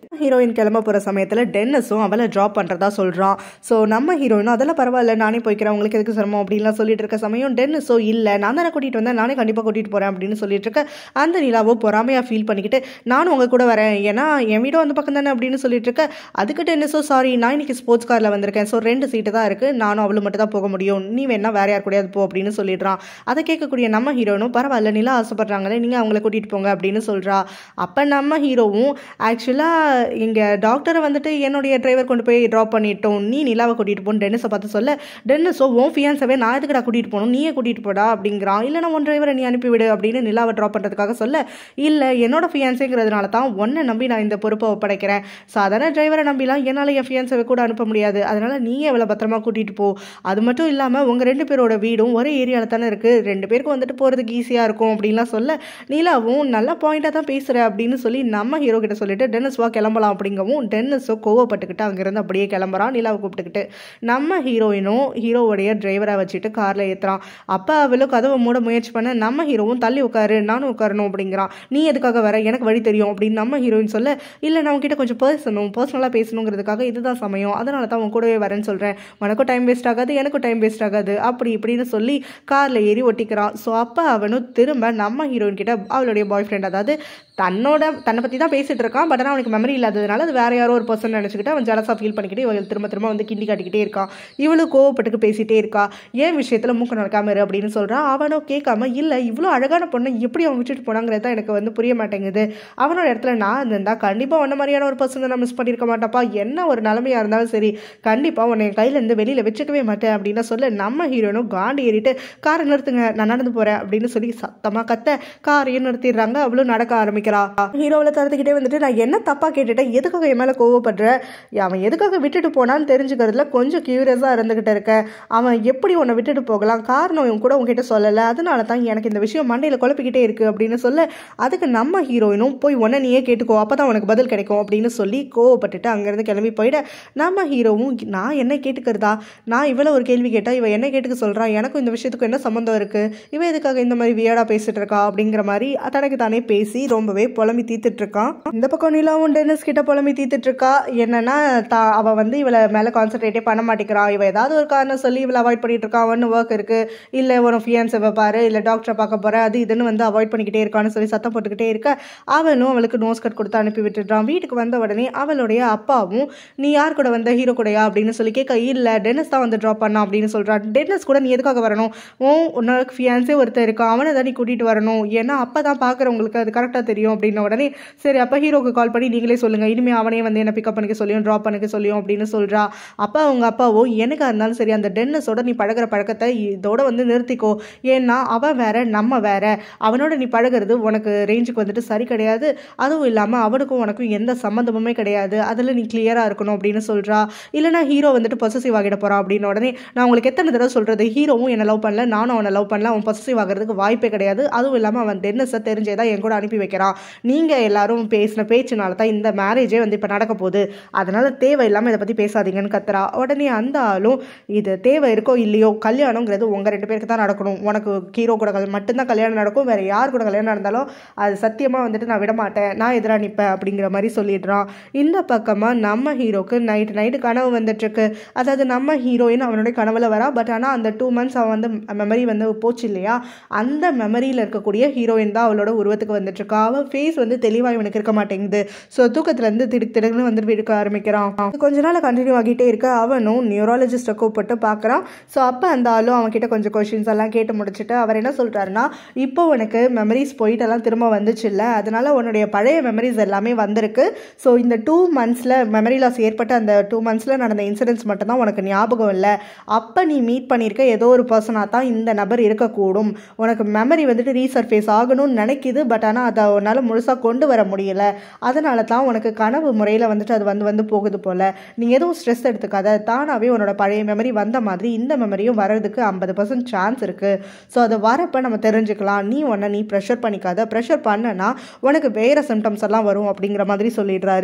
ஹீரோயின் கிளம்ப போகிற சமயத்தில் டென்னிஸும் அவளை ட்ராப் பண்ணுறதா சொல்கிறான். ஸோ நம்ம ஹீரோயினும் அதெல்லாம் பரவாயில்ல, நானே போய்க்கிறேன், உங்களுக்கு எதுக்கு சிரமம் அப்படின்லாம் சொல்லிட்டு இருக்க சமயம் டென்னிஸோ இல்லை நான் தானே கூட்டிகிட்டு வந்தேன், நானே கண்டிப்பாக கூட்டிகிட்டு போகிறேன் அப்படின்னு சொல்லிட்டு இருக்க. அந்த நிலாவோ பொறாமையாக ஃபீல் பண்ணிக்கிட்டு நானும் உங்கள் கூட வரேன், ஏன்னா என் வீடும் அந்த பக்கம் தானே அப்படின்னு சொல்லிட்டு இருக்க. அதுக்கு டென்னிஸோ சாரி நான் இன்னைக்கு ஸ்போர்ட்ஸ் காரில் வந்திருக்கேன், ஸோ ரெண்டு சீட்டு தான் இருக்குது, நானும் அவளும் மட்டும் தான் போக முடியும், நீ வேணா வேற யார் கூடயாவது போ அப்படின்னு சொல்லிடுறான். அதை கேட்கக்கூடிய நம்ம ஹீரோனும் பரவாயில்ல நிலா ஆசைப்படுறாங்களே நீங்கள் அவங்கள கூட்டிகிட்டு போங்க அப்படின்னு சொல்கிறா. அப்போ நம்ம ஹீரோவும் ஆக்சுவலாக இங்கே டாக்டரை வந்துட்டு என்னுடைய டிரைவர் கொண்டு போய் ட்ராப் பண்ணிட்டோம், நீ நிலாவை கூட்டிகிட்டு போன்னு டென்னிஸை பார்த்து சொல்ல, டென்னிஸோ உன் ஃபியான்ஸவே நான் எதுக்குடா கூட்டிகிட்டு போகணும், நீயே கூட்டிகிட்டு போடா அப்படிங்கிறான். இல்லைனா உன் டிரைவரை நீ அனுப்பிவிடு அப்படின்னு நிலாவை ட்ராப் பண்ணுறதுக்காக சொல்ல, இல்லை என்னோட ஃபியான்ஸேங்கிறதுனால தான் ஒன்றை நம்பி நான் இந்த பொறுப்பை ஒப்படைக்கிறேன், சாதாரண டிரைவரை நம்பிலாம் என்னால் என் ஃபியான்ஸை கூட அனுப்ப முடியாது, அதனால் நீயே அவளை பத்திரமா கூட்டிகிட்டு போ, அது மட்டும் இல்லாமல் உங்கள் ரெண்டு பேரோட வீடும் ஒரே ஏரியாவில் தானே இருக்குது, ரெண்டு பேருக்கும் வந்துட்டு போகிறதுக்கு ஈஸியாக இருக்கும் அப்படின்லாம் சொல்ல, நிலாவும் நல்ல பாயிண்டாக தான் பேசுகிற அப்படின்னு சொல்லி நம்ம ஹீரோ கிட்ட சொல்லிட்டு டென்னிஸ் வா கிளம்பலாம் அப்படிங்கவும் டென்னிஸோ கோவப்பட்டுக்கிட்டு அங்கேருந்து அப்படியே கிளம்புறான் நிலாவை கூப்பிட்டுக்கிட்டு. நம்ம ஹீரோயினும் ஹீரோவுடைய டிரைவரை வச்சுட்டு காரில் ஏற்றுறான். அப்போ அவளும் கதவை மூட முயற்சி பண்ண நம்ம ஹீரோவும் தள்ளி உட்காரு நானும் உட்காரணும் அப்படிங்கிறான். நீ எதுக்காக வர, எனக்கு வழி தெரியும் அப்படின்னு நம்ம ஹீரோயின் சொல்ல, இல்லை நான் உங்ககிட்ட கொஞ்சம் பேசணும் பர்சனலாக பேசணுங்கிறதுக்காக இதுதான் சமயம், அதனால தான் உன் கூடவே வரேன்னு சொல்கிறேன், உனக்கும் டைம் வேஸ்ட் ஆகாது எனக்கும் டைம் வேஸ்ட் ஆகாது அப்படி இப்படின்னு சொல்லி காரில் ஏறி ஒட்டிக்கிறான். ஸோ அப்போ அவனும் திரும்ப நம்ம ஹீரோயின் கிட்ட அவளுடைய பாய் ஃப்ரெண்ட், அதாவது தன்னோட தன்னை பற்றி தான் பேசிகிட்டு இருக்கான், பட் ஆனால் அவனுக்கு மெமரி இல்லாததுனால அது வேற யாரோ ஒரு பர்சன் நினச்சிக்கிட்டு அவன் ஜலஸாக ஃபீல் பண்ணிக்கிட்டு இவள் திரும்ப திரும்ப வந்து கிண்டி காட்டிக்கிட்டே இருக்கான். இவளும் கோவப்பட்டுக்கு பேசிகிட்டே இருக்கா, ஏன் விஷயத்தில் மூக்க நடக்காம இரு அப்படின்னு சொல்கிறான். அவனும் கேட்காம, இல்லை இவ்வளோ அழகான பொண்ணை எப்படி அவன் விட்டுட்டு போனாங்கிறது தான் எனக்கு வந்து புரிய மாட்டேங்குது, அவனோட இடத்துல நான் இருந்தா கண்டிப்பாக உன்ன மாதிரியான ஒரு பர்சனை நான் மிஸ் பண்ணியிருக்க மாட்டேப்பா, என்ன ஒரு நிலைமையாக இருந்தாலும் சரி கண்டிப்பாக உன்னை என் கையிலேருந்து வெளியில் வச்சுக்கவே மாட்டேன் அப்படின்னு சொல்ல, நம்ம ஹீரோனும் காண்டி ஏறிட்டு காரை நிறுத்துங்க நான் நடந்து போகிறேன் அப்படின்னு சொல்லி சத்தமாக கத்த காரையும் நிறுத்திடுறாங்க. அவளும் நடக்க ஆரம்பிக்கிறா. ஹீரோவில் தரத்துக்கிட்டே வந்துட்டு நான் என்ன தப்பாக கேட்டுட்டேன், எதுக்காக என் மேலே கோவப்படுற, அவன் எதுக்காக விட்டுட்டு போனான்னு தெரிஞ்சுக்கிறதுல கொஞ்சம் கியூரியஸாக இருந்துகிட்டு இருக்கேன், அவன் எப்படி உன்னை விட்டுட்டு போகலாம், காரணம் இவன் கூட உங்ககிட்ட சொல்லலை, அதனால தான் எனக்கு இந்த விஷயம் மண்டையில் குழப்பிக்கிட்டே இருக்கு அப்படின்னு சொல்ல, அதுக்கு நம்ம ஹீரோயினும் போய் உன்னை நீயே கேட்டுக்கோ அப்போ தான் உனக்கு பதில் கிடைக்கும் அப்படின்னு சொல்லி கோவப்பட்டுட்டு அங்கேருந்து கிளம்பி போயிட, நம்ம ஹீரோவும் நான் என்ன கேட்டுக்கிறதா, நான் இவ்வளோ ஒரு கேள்வி கேட்டால் இவன் என்ன கேட்டுக்க சொல்கிறான், எனக்கும் இந்த விஷயத்துக்கு என்ன சம்மந்தம் இருக்குது, இவன் எதுக்காக இந்த மாதிரி வியர்டாக பேசிட்டு இருக்கா அப்படிங்கிற மாதிரி தனக்கு தானே பேசி ரொம்பவே புலம்பி தீத்துட்டு இருக்கான். இந்த பக்கம் நிலாவும் டென்னிஸ் கிட்ட புலம்பி தீத்துட்டு இருக்கா. என்னன்னா அவ வந்து இவளை மேலே கான்சென்ட்ரேட்டே பண்ண மாட்டேங்கிறான், இவ ஏதாவது ஒரு காரணம் சொல்லி இவளை அவாய்ட் பண்ணிட்டு இருக்கான், ஒன்று ஒர்க் இருக்கு, இல்லை ஒரு ஃபியான்ஸை பாரு, இல்லை டாக்டரை பார்க்க போற, அது இதுன்னு வந்து அவாய்ட் பண்ணிக்கிட்டே இருக்கான்னு சொல்லி சத்தம் போட்டுக்கிட்டே இருக்க, அவனும் அவளுக்கு நோஸ் கட் கொடுத்து அனுப்பி விட்டுடுறான். வீட்டுக்கு வந்த உடனே அவளுடைய அப்பாவும் நீ யார் கூட வந்த, ஹீரோ கூடயா அப்படின்னு சொல்லி கேட்க, இல்லை டென்னிஸ் தான் வந்து ட்ராப் பண்ணான் அப்படின்னு சொல்றான். டென்னிஸ் கூட நீ எதுக்காக வரணும், ஓ உன்னோட ஃபியான்ஸே ஒருத்தர் இருக்கான், அவனை தான் நீ கூட்டிட்டு வரணும், ஏன்னா அப்போ தான் பார்க்குறவங்களுக்கு அது கரெக்டாக தெரியும் அப்படின்ன உடனே சரி அப்போ ஹீரோக்கு கால் பண்ணி நீங்களே சொல்லுங்க, இனிமேல் அவனே வந்து என்ன பிக்கப் பண்ணிக்க சொல்லியும் ட்ராப் பண்ணிக்க சொல்லியும் அப்படின்னு சொல்கிறா. அப்போ அவங்க அப்பாவோ எனக்கா இருந்தாலும் சரி அந்த டென்னிஸோட நீ பழகிற பழக்கத்தை இதோட வந்து நிறுத்திக்கோ, ஏன்னா அவன் வேற நம்ம வேற, அவனோட நீ பழகிறது உனக்கு ரேஞ்சுக்கு வந்துட்டு சரி கிடையாது, அதுவும் இல்லாமல் அவனுக்கும் உனக்கும் எந்த சம்மந்தமுமே கிடையாது, அதில் நீ கிளியராக இருக்கணும் அப்படின்னு சொல்கிறா. இல்லைனா ஹீரோ வந்துட்டு பொசசிவ் ஆகிட போகிறான் அப்படின்னு உடனே நான் உங்களுக்கு எத்தனை தடவை சொல்கிறது, ஹீரோவும் என்னை லவ் பண்ணல, நானும் அவனை லவ் பண்ணல, அவன் பொசசிவ் ஆகிறதுக்கு வாய்ப்பே கிடையாது, அதுவும் இல்லாமல் அவன் டென்னிஸை தெரிஞ்சே தான் என் கூட அனுப்பி வைக்கிறான், நீங்கள் எல்லாரும் பேசின பேச்சுனால தான் இந்த மேரேஜே வந்து இப்போ நடக்க போகுது, அதனால் தேவையில்லாமல் இதை பற்றி பேசாதீங்கன்னு கத்துறா. உடனே அந்த ஆளும் இது தேவை இருக்கோ இல்லையோ கல்யாணங்கிறது உங்கள் ரெண்டு பேருக்கு தான் நடக்கணும், உனக்கு ஹீரோ கூட மட்டும்தான் கல்யாணம் நடக்கும், வேறு யார் கூட கல்யாணம் நடந்தாலும் அது சத்தியமாக வந்துட்டு நான் விட மாட்டேன், நான் எதிராக நிற்பேன் அப்படிங்கிற மாதிரி சொல்லிடுறான். இந்த பக்கமாக நம்ம ஹீரோக்கு நைட்டு நைட்டு கனவு வந்துட்டுருக்கு, அதாவது நம்ம ஹீரோயின் அவனுடைய கனவுல வரா, பட் ஆனால் அந்த டூ மந்த்ஸ் அவன் வந்து மெமரி வந்து போச்சு இல்லையா, அந்த மெமரியில் இருக்கக்கூடிய ஹீரோயின் தான் அவளோட உருவத்துக்கு வந்துட்டுருக்கா. அவள் ஃபேஸ் வந்து தெளிவாக இவனுக்கு இருக்க மாட்டேங்குது. ஸோ தூக்கத்துலேருந்து திடுக்கு திடுக்குன்னு வந்துட்டு எடுக்க ஆரம்பிக்கிறான். கொஞ்ச நாள் கண்டினியூ ஆகிட்டே இருக்க அவனும் நியூராலஜிஸ்ட்டை கூப்பிட்டு பார்க்குறான். ஸோ அப்போ அந்த ஆளும் அவன்கிட்ட கொஞ்சம் கொஷின்ஸ் எல்லாம் கேட்டு முடிச்சுட்டு அவர் என்ன சொல்கிறாருன்னா, இப்போ உனக்கு மெமரிஸ் போயிட்டெல்லாம் திரும்ப வந்துச்சு இல்லை, அதனால் உன்னுடைய பழைய மெமரிஸ் எல்லாமே வந்திருக்கு. ஸோ இந்த டூ மந்த்ஸில் மெமரி லாஸ் ஏற்பட்ட அந்த டூ மந்த்ஸில் நடந்த இன்சிடென்ட்ஸ் மட்டும்தான் உனக்கு ஞாபகம் இல்லை, அப்போ நீ மீட் பண்ணியிருக்க ஏதோ ஒரு பர்சனாக தான் இந்த நபர் இருக்கக்கூடும், உனக்கு மெமரி வந்துட்டு ரீசர்ஃபேஸ் ஆகணும்னு நினைக்கிது, பட் ஆனால் அதை உன்னால் முழுசாக கொண்டு வர முடியல, அதனால தான் உனக்கு கனவு முறையில் வந்துட்டு அது வந்து வந்து போகுது போல், நீ எதுவும் ஸ்ட்ரெஸ் எடுத்துக்காத, தானாகவே உன்னோட பழைய மெமரி வந்த மாதிரி இந்த மெமரியும் வர்றதுக்கு ஐம்பது பர்சன்ட் சான்ஸ் இருக்குது. ஸோ அதை வரப்போ நம்ம தெரிஞ்சுக்கலாம், நீ உன்னை நீ ப்ரெஷர் பண்ணிக்காத, ப்ரெஷர் பண்ணனா உனக்கு வேறு சிம்டம்ஸ் எல்லாம் வரும் அப்படிங்கிற மாதிரி சொல்லிடுறாரு.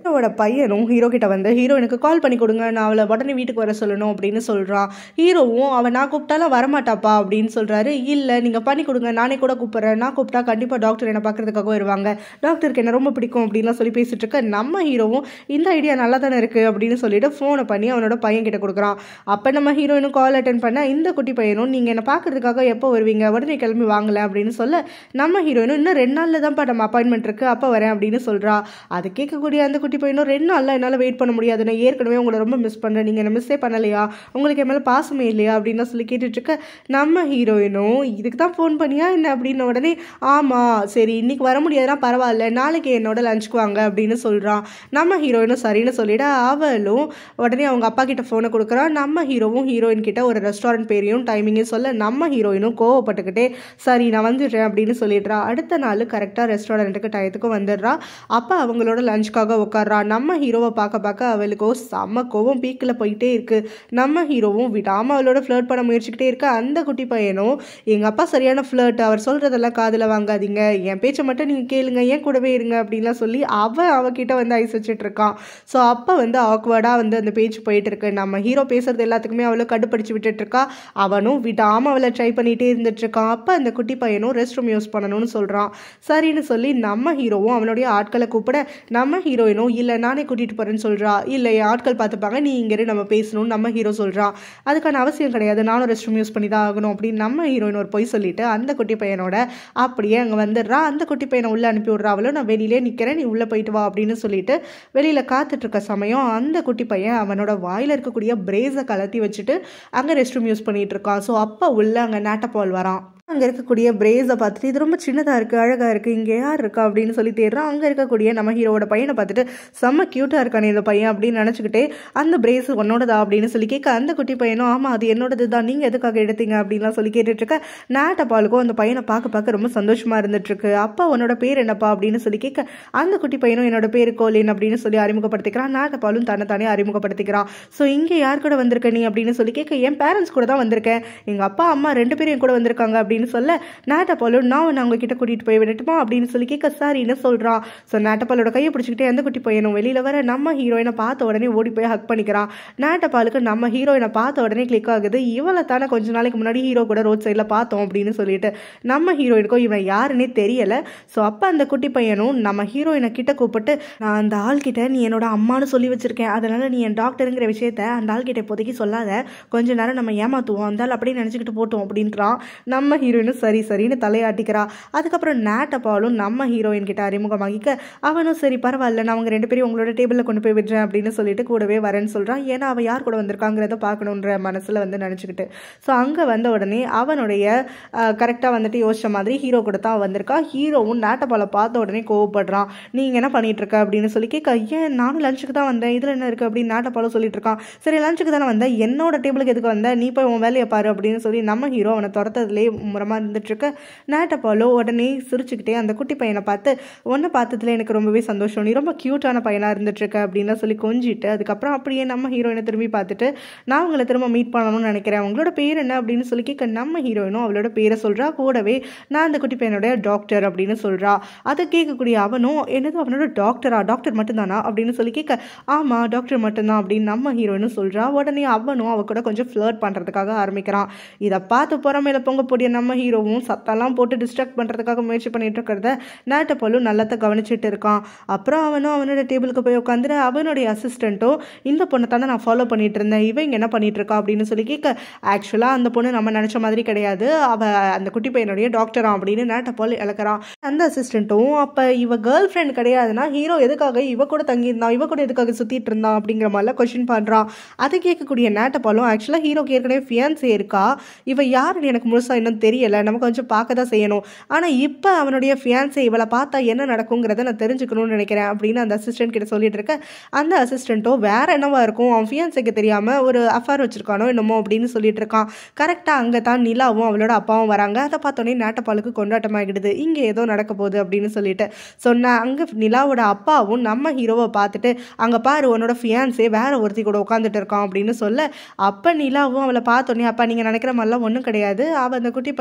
ஹீரோவோட பையனும் ஹீரோ கிட்ட வந்து ஹீரோ எனக்கு கால் பண்ணி கொடுங்க, நான் அவளை உடனே வீட்டுக்கு வர சொல்லணும் அப்படின்னு சொல்கிறான். ஹீரோவும் அவன் நான் கூப்பிட்டாலும் வரமாட்டாப்பா அப்படின்னு சொல்கிறாரு. இல்லை நீங்கள் பண்ணி கொடுங்க, நானே கூட கூப்பிட்றேன், நான் கூப்பிட்டா கண்டிப்பாக டாக்டர் என்னை பார்க்குறதுக்காக வருவாங்க, டாக்டருக்கு என்ன ரொம்ப பிடிக்கும் அப்படின்லாம் சொல்லி பேசிட்டு இருக்க நம்ம ஹீரோவும் இந்த ஐடியா நல்லா தானே இருக்குது அப்படின்னு சொல்லிட்டு ஃபோனை பண்ணி அவனோட பையன் கிட்ட கொடுக்குறான். அப்போ நம்ம ஹீரோயினும் கால் அட்டன் பண்ண இந்த குட்டி பையனும் நீங்கள் என்னை பார்க்கறதுக்காக எப்போ வருவீங்க, உடனே கிளம்பி வாங்கல அப்படின்னு சொல்ல நம்ம ஹீரோயினும் இன்னும் ரெண்டு நாளில் தான்ப்பா நம்ம அப்பாயின்மெண்ட் இருக்குது, அப்போ வரேன் அப்படின்னு சொல்கிறா. அது கேட்கக்கூடிய அந்த குட்டி பையனும் ரெண்டு நாளில் என்னால் வெயிட் பண்ண முடியாது, நான் ஏற்கனவே உங்களை ரொம்ப மிஸ் பண்ணுறேன், நீங்கள் என்ன மிஸ்ஸே பண்ணலையா, உங்களுக்கு என் மேலே பாசமே இல்லையா அப்படின்னு சொல்லி கேட்டுட்ருக்க நம்ம ஹீரோயினும் இதுக்கு தான் ஃபோன் பண்ணியா என்ன அப்படின்ன உடனே ஆமாம் சரி இன்னைக்கு வர முடியாதுன்னா பரவாயில்ல, நாளைக்கு என்னோட லஞ்சுக்கு வாங்க அப்படின்னு சொல்கிறான். நம்ம ஹீரோயினும் சரின்னு சொல்லிவிட அவளும் உடனே அவங்க அப்பா கிட்ட ஃபோனை கொடுக்குறான். நம்ம ஹீரோவும் ஹீரோயின் கிட்ட ஒரு ரெஸ்டாரண்ட் பேரையும் டைமிங்கும் சொல்ல நம்ம ஹீரோயினும் கோவப்பட்டுக்கிட்டே சரி நான் வந்துடுறேன் அப்படின்னு சொல்லிடுறா. அடுத்த நாள் கரெக்டாக ரெஸ்டாரண்ட்டுக்கு டயத்துக்கும் வந்துடுறா. அப்போ அவங்களோட லஞ்சுக்காக உட்கார்றா. நம்ம ஹீரோவை பார்க்க பார்க்க அவளுக்கோ செம்ம கோவம் பீக்கில் போயிட்டே இருக்கு. நம்ம ஹீரோவும் விடாமல் அவளோட ஃப்ளர்ட் பண்ண முயற்சிக்கிட்டே இருக்க அந்த குட்டி பையனும் எங்கள் அப்பா சரியான ஃப்ளர்ட், அவர் சொல்கிறதெல்லாம் காதில் வாங்காதீங்க, என் பேச்சை மட்டும் நீங்கள் கேளுங்க, ஏன் கூடவே இருங்க அப்படின்லாம் சொல்லி அவன் அவகிட்ட வந்து ஐஸ் வச்சுட்டு இருக்கான். ஸோ அப்போ வந்து ஆக்வர்டாக வந்து அந்த பேச்சு போயிட்டு இருக்கு. நம்ம ஹீரோ பேசுறது எல்லாத்துக்குமே அவளை கடுப்படிச்சு விட்டுட்டு இருக்கா. அவனும் விடாமல் அவளை ட்ரை பண்ணிகிட்டே இருந்துட்டு இருக்கான். அப்போ அந்த குட்டி பையனும் ரெஸ்ட் ரூம் யூஸ் பண்ணணும்னு சொல்கிறான். சரின்னு சொல்லி நம்ம ஹீரோவும் அவனுடைய ஆட்களை கூப்பிட நம்ம ஹீரோயினும் இல்லை நானே கூட்டிகிட்டு போகிறேன்னு சொல்கிறா. இல்லை ஆட்கள் பார்த்துப்பாங்க, நீ இங்கே நம்ம பேசணும்னு நம்ம ஹீரோ சொல்கிறான். அதுக்கான அவசியம் கிடையாது, நானும் ரெஸ்ட் ரூம் யூஸ் பண்ணி தான் ஆகணும் அப்படின்னு நம்ம ஹீரோயின் ஒரு பொய் சொல்லிட்டு அந்த குட்டி பையனோட அப்படியே அங்கே வந்துடுறா. அந்த குட்டி பையனை உள்ளே அனுப்பி விட்றா. அவளும் நான் வெளியிலே நிற்கிறேன், நீ உள்ளே போயிட்டு வா அப்படின்னு சொல்லிட்டு வெளியில் காத்துட்டு இருக்க சமயம் அந்த குட்டி பையன் அவனோட வாயில் இருக்கக்கூடிய பிரேஸை கலத்தி வச்சுட்டு அங்கே ரெஸ்ட் ரூம் யூஸ் பண்ணிட்டு இருக்கான். ஸோ அப்போ உள்ள அங்கே நாட்டப்பால் வரான். அங்கே இருக்கக்கூடிய பிரேஸை பார்த்துட்டு இது ரொம்ப சின்னதாக இருக்குது, அழகாக இருக்குது, இங்கே யார் இருக்கா அப்படின்னு சொல்லி தேடுறான். அங்கே இருக்கக்கூடிய நம்ம ஹீரோட பையனை பார்த்துட்டு செம்ம க்யூட்டாக இருக்கானே இந்த பையன் அப்படின்னு நினச்சிக்கிட்டே அந்த பிரேஸ் உன்னோடதா அப்படின்னு சொல்லி கேட்க அந்த குட்டி பையனும் ஆமாம் அது என்னோடது தான், நீங்கள் எதுக்காக எடுத்தீங்க அப்படின்லாம் சொல்லி கேட்டுட்ருக்க நாட்டப்பாலுக்கும் அந்த பையனை பார்க்க பார்க்க ரொம்ப சந்தோஷமாக இருந்துட்டுருக்கு. அப்பா உன்னோட பேர் என்னப்பா அப்படின்னு சொல்லி கேட்க அந்த குட்டி பையனும் என்னோட பேர் கோலின் அப்படின்னு சொல்லி அறிமுகப்படுத்திக்கிறான். நாட்டப்பாலும் தன்னை தானே அறிமுகப்படுத்திக்கிறான். ஸோ இங்கே யார் கூட வந்திருக்க நீ அப்படின்னு சொல்லி கேட்க என் பேரண்ட்ஸ் கூட தான் வந்திருக்கேன், எங்கள் அப்பா அம்மா ரெண்டு பேரும் என் கூட வந்திருக்காங்க அப்படின்னு சொல்ல நாட்டப்பாலு நான் உன்னை அவங்க கிட்ட கூட்டிட்டு போய் விடட்டுமா அப்படின்னு சொல்லி கேட்க சாரின்னு சொல்றான். ஸோ நாட்டப்பாலோட கையை பிடிச்சிக்கிட்டே அந்த குட்டி பையனும் வெளியில வர நம்ம ஹீரோயினை பார்த்த உடனே ஓடி போய் ஹக் பண்ணிக்கிறான். நாட்டப்பாலுக்கு நம்ம ஹீரோயினை பார்த்த உடனே கிளிக் ஆகுது, இவளை தானே கொஞ்ச நாளைக்கு முன்னாடி ஹீரோ கூட ரோட் சைடில் பார்த்தோம் அப்படின்னு சொல்லிட்டு நம்ம ஹீரோயினுக்கும் இவன் யாருன்னே தெரியல. ஸோ அப்போ அந்த குட்டி பையனும் நம்ம ஹீரோயினை கிட்ட கூப்பிட்டு நான் அந்த ஆள் கிட்ட நீ என்னோட அம்மானு சொல்லி வச்சிருக்கேன், அதனால நீ என் டாக்டருங்கிற விஷயத்த அந்த ஆள் கிட்ட இப்போதைக்கு சொல்லாத, கொஞ்ச நேரம் நம்ம ஏமாத்துவோம், அந்த ஆள் அப்படியே நினச்சிக்கிட்டு போட்டோம் அப்படின்றான். நம்ம ஹீரோயினும் சரி சரின்னு தலையாட்டிக்கிறா. அதுக்கப்புறம் நாட்டப்பாலும் நம்ம ஹீரோயின் கிட்ட அறிமுகமாகிக்க அவனும் சரி பரவாயில்ல நான் அவங்க ரெண்டு பேரும் உங்களோட டேபிளில் கொண்டு போய் விடுறேன் அப்படின்னு சொல்லிட்டு கூடவே வரேன்னு சொல்கிறான். ஏன்னா அவள் யார் கூட வந்திருக்காங்கிறத பார்க்கணுன்ற மனசில் வந்து நினச்சிக்கிட்டு. ஸோ அங்கே வந்த உடனே அவனுடைய கரெக்டாக வந்துட்டு யோசிச்ச மாதிரி ஹீரோ கூட தான் வந்திருக்கா. ஹீரோவும் நாட்டப்பாலை பார்த்த உடனே கோவப்படுறான். நீங்கள் என்ன பண்ணிட்டு இருக்க அப்படின்னு சொல்லி கேட்க ஏன் நானும் லஞ்சுக்கு தான் வந்தேன், இதில் என்ன இருக்குது அப்படின்னு நாட்டப்பாலும் சொல்லிட்டு இருக்கான். சரி லஞ்சுக்கு தானே வந்தேன், என்னோட டேபிளுக்கு எதுக்கு வந்தேன், நீ போய் உன் வேலையை பாரு அப்படின்னு சொல்லி நம்ம ஹீரோ அவனை துரத்ததுலேயே முறமாக இருந்துட்டு இருக்க நாட்டப்பாலோ உடனே சிரிச்சுக்கிட்டே அந்த குட்டி பையனை பார்த்து ஒன்றை பார்த்ததுல எனக்கு ரொம்பவே சந்தோஷம், நீ ரொம்ப க்யூட்டான பையனாக இருந்துட்டுருக்க அப்படின்னு சொல்லி கொஞ்சிட்டு அதுக்கப்புறம் அப்படியே நம்ம ஹீரோயினை திரும்பி பார்த்துட்டு நான் உங்களை திரும்ப மீட் பண்ணணும்னு நினைக்கிறேன், உங்களோட பேர் என்ன அப்படின்னு சொல்லி கேட்க நம்ம ஹீரோயினும் அவளோட பேரை சொல்கிறா. கூடவே நான் அந்த குட்டி பையனுடைய டாக்டர் அப்படின்னு சொல்கிறா. அதை கேட்கக்கூடிய அவனும் என்னது அவனோட டாக்டரா, டாக்டர் மட்டும்தானா அப்படின்னு சொல்லி கேட்க ஆமாம் டாக்டர் மட்டும்தான் அப்படின்னு நம்ம ஹீரோயினும் சொல்கிறா. உடனே அவனும் அவ கூட கொஞ்சம் ஃப்ளர்ட் பண்ணுறதுக்காக ஆரம்பிக்கிறான். இதை பார்த்து புறமேல பொங்க போடிய நம்ம ஹீரோவும் சத்தெல்லாம் போட்டு டிஸ்ட்ராக்ட் பண்ணுறதுக்காக முயற்சி பண்ணிட்டு இருக்கிறத நாட்டப்பாலும் நல்லத்தை கவனிச்சுட்டு இருக்கான். அப்புறம் அவனும் அவனோட டேபிளுக்கு போய் உட்காந்துட்டு அவனுடைய அசிஸ்டண்ட்டும் இந்த பொண்ணை தானே நான் ஃபாலோ பண்ணிட்டு இருந்தேன், இவன் இங்கே என்ன பண்ணிட்டு இருக்கா அப்படின்னு சொல்லி கேட்க ஆக்சுவலாக அந்த பொண்ணு நம்ம நினச்ச மாதிரி கிடையாது, அவள் அந்த குட்டி பையனுடைய டாக்டரா அப்படின்னு நாட்டப்பால் இழக்கிறான். அந்த அசிஸ்டண்ட்டும் அப்போ இவ கேர்ள் ஃப்ரெண்ட் கிடையாதுன்னா ஹீரோ எதுக்காக இவ கூட தங்கியிருந்தான், இவ கூட எதுக்காக சுற்றிட்டு இருந்தான் அப்படிங்கிற மாதிரிலாம் கொஸ்டின் பண்ணுறான். அதை கேட்கக்கூடிய நாட்டப்பாலும் ஆக்சுவலாக ஹீரோக்கு ஏற்கனவே ஃபியான்ஸே இருக்கா, இவ யாருன்னு எனக்கு முழுசாக இன்னும் தெரியலை, நம்ம கொஞ்சம் பார்க்க தான் செய்யணும், ஆனால் இப்போ அவனுடைய ஃபியான்ஸே இவளை பார்த்தா என்ன நடக்குங்கிறத நான் தெரிஞ்சுக்கணும்னு நினைக்கிறேன் அப்படின்னு அந்த அசிஸ்டன்ட் கிட்ட சொல்லிட்டு இருக்க அந்த அசிஸ்டண்ட்டோ வேற என்னவா இருக்கும், அவன் ஃபியான்ஸுக்கு தெரியாமல் ஒரு அஃபேர் வச்சிருக்கானோ என்னமோ அப்படின்னு சொல்லிட்டு இருக்கான். கரெக்டாக அங்கே தான் நிலாவும் அவளோட அப்பாவும் வராங்க. அதை பார்த்தோன்னே நாட்டப்பாலுக்கு கொண்டாட்டமாகிடுது, இங்கே ஏதோ நடக்க போகுது அப்படின்னு சொல்லிட்டு சொன்ன அங்கே நிலாவோட அப்பாவும் நம்ம ஹீரோவை பார்த்துட்டு அங்கே பாரு உன்னோட ஃபியான்ஸே வேற ஒருத்தி கூட உட்காந்துட்டு இருக்கான் அப்படின்னு சொல்ல அப்போ நிலாவும் அவளை பார்த்தோன்னே அப்பா நீங்கள் நினைக்கிற மாதிரிலாம் ஒன்றும் கிடையாது, அவள் அந்த குட்டி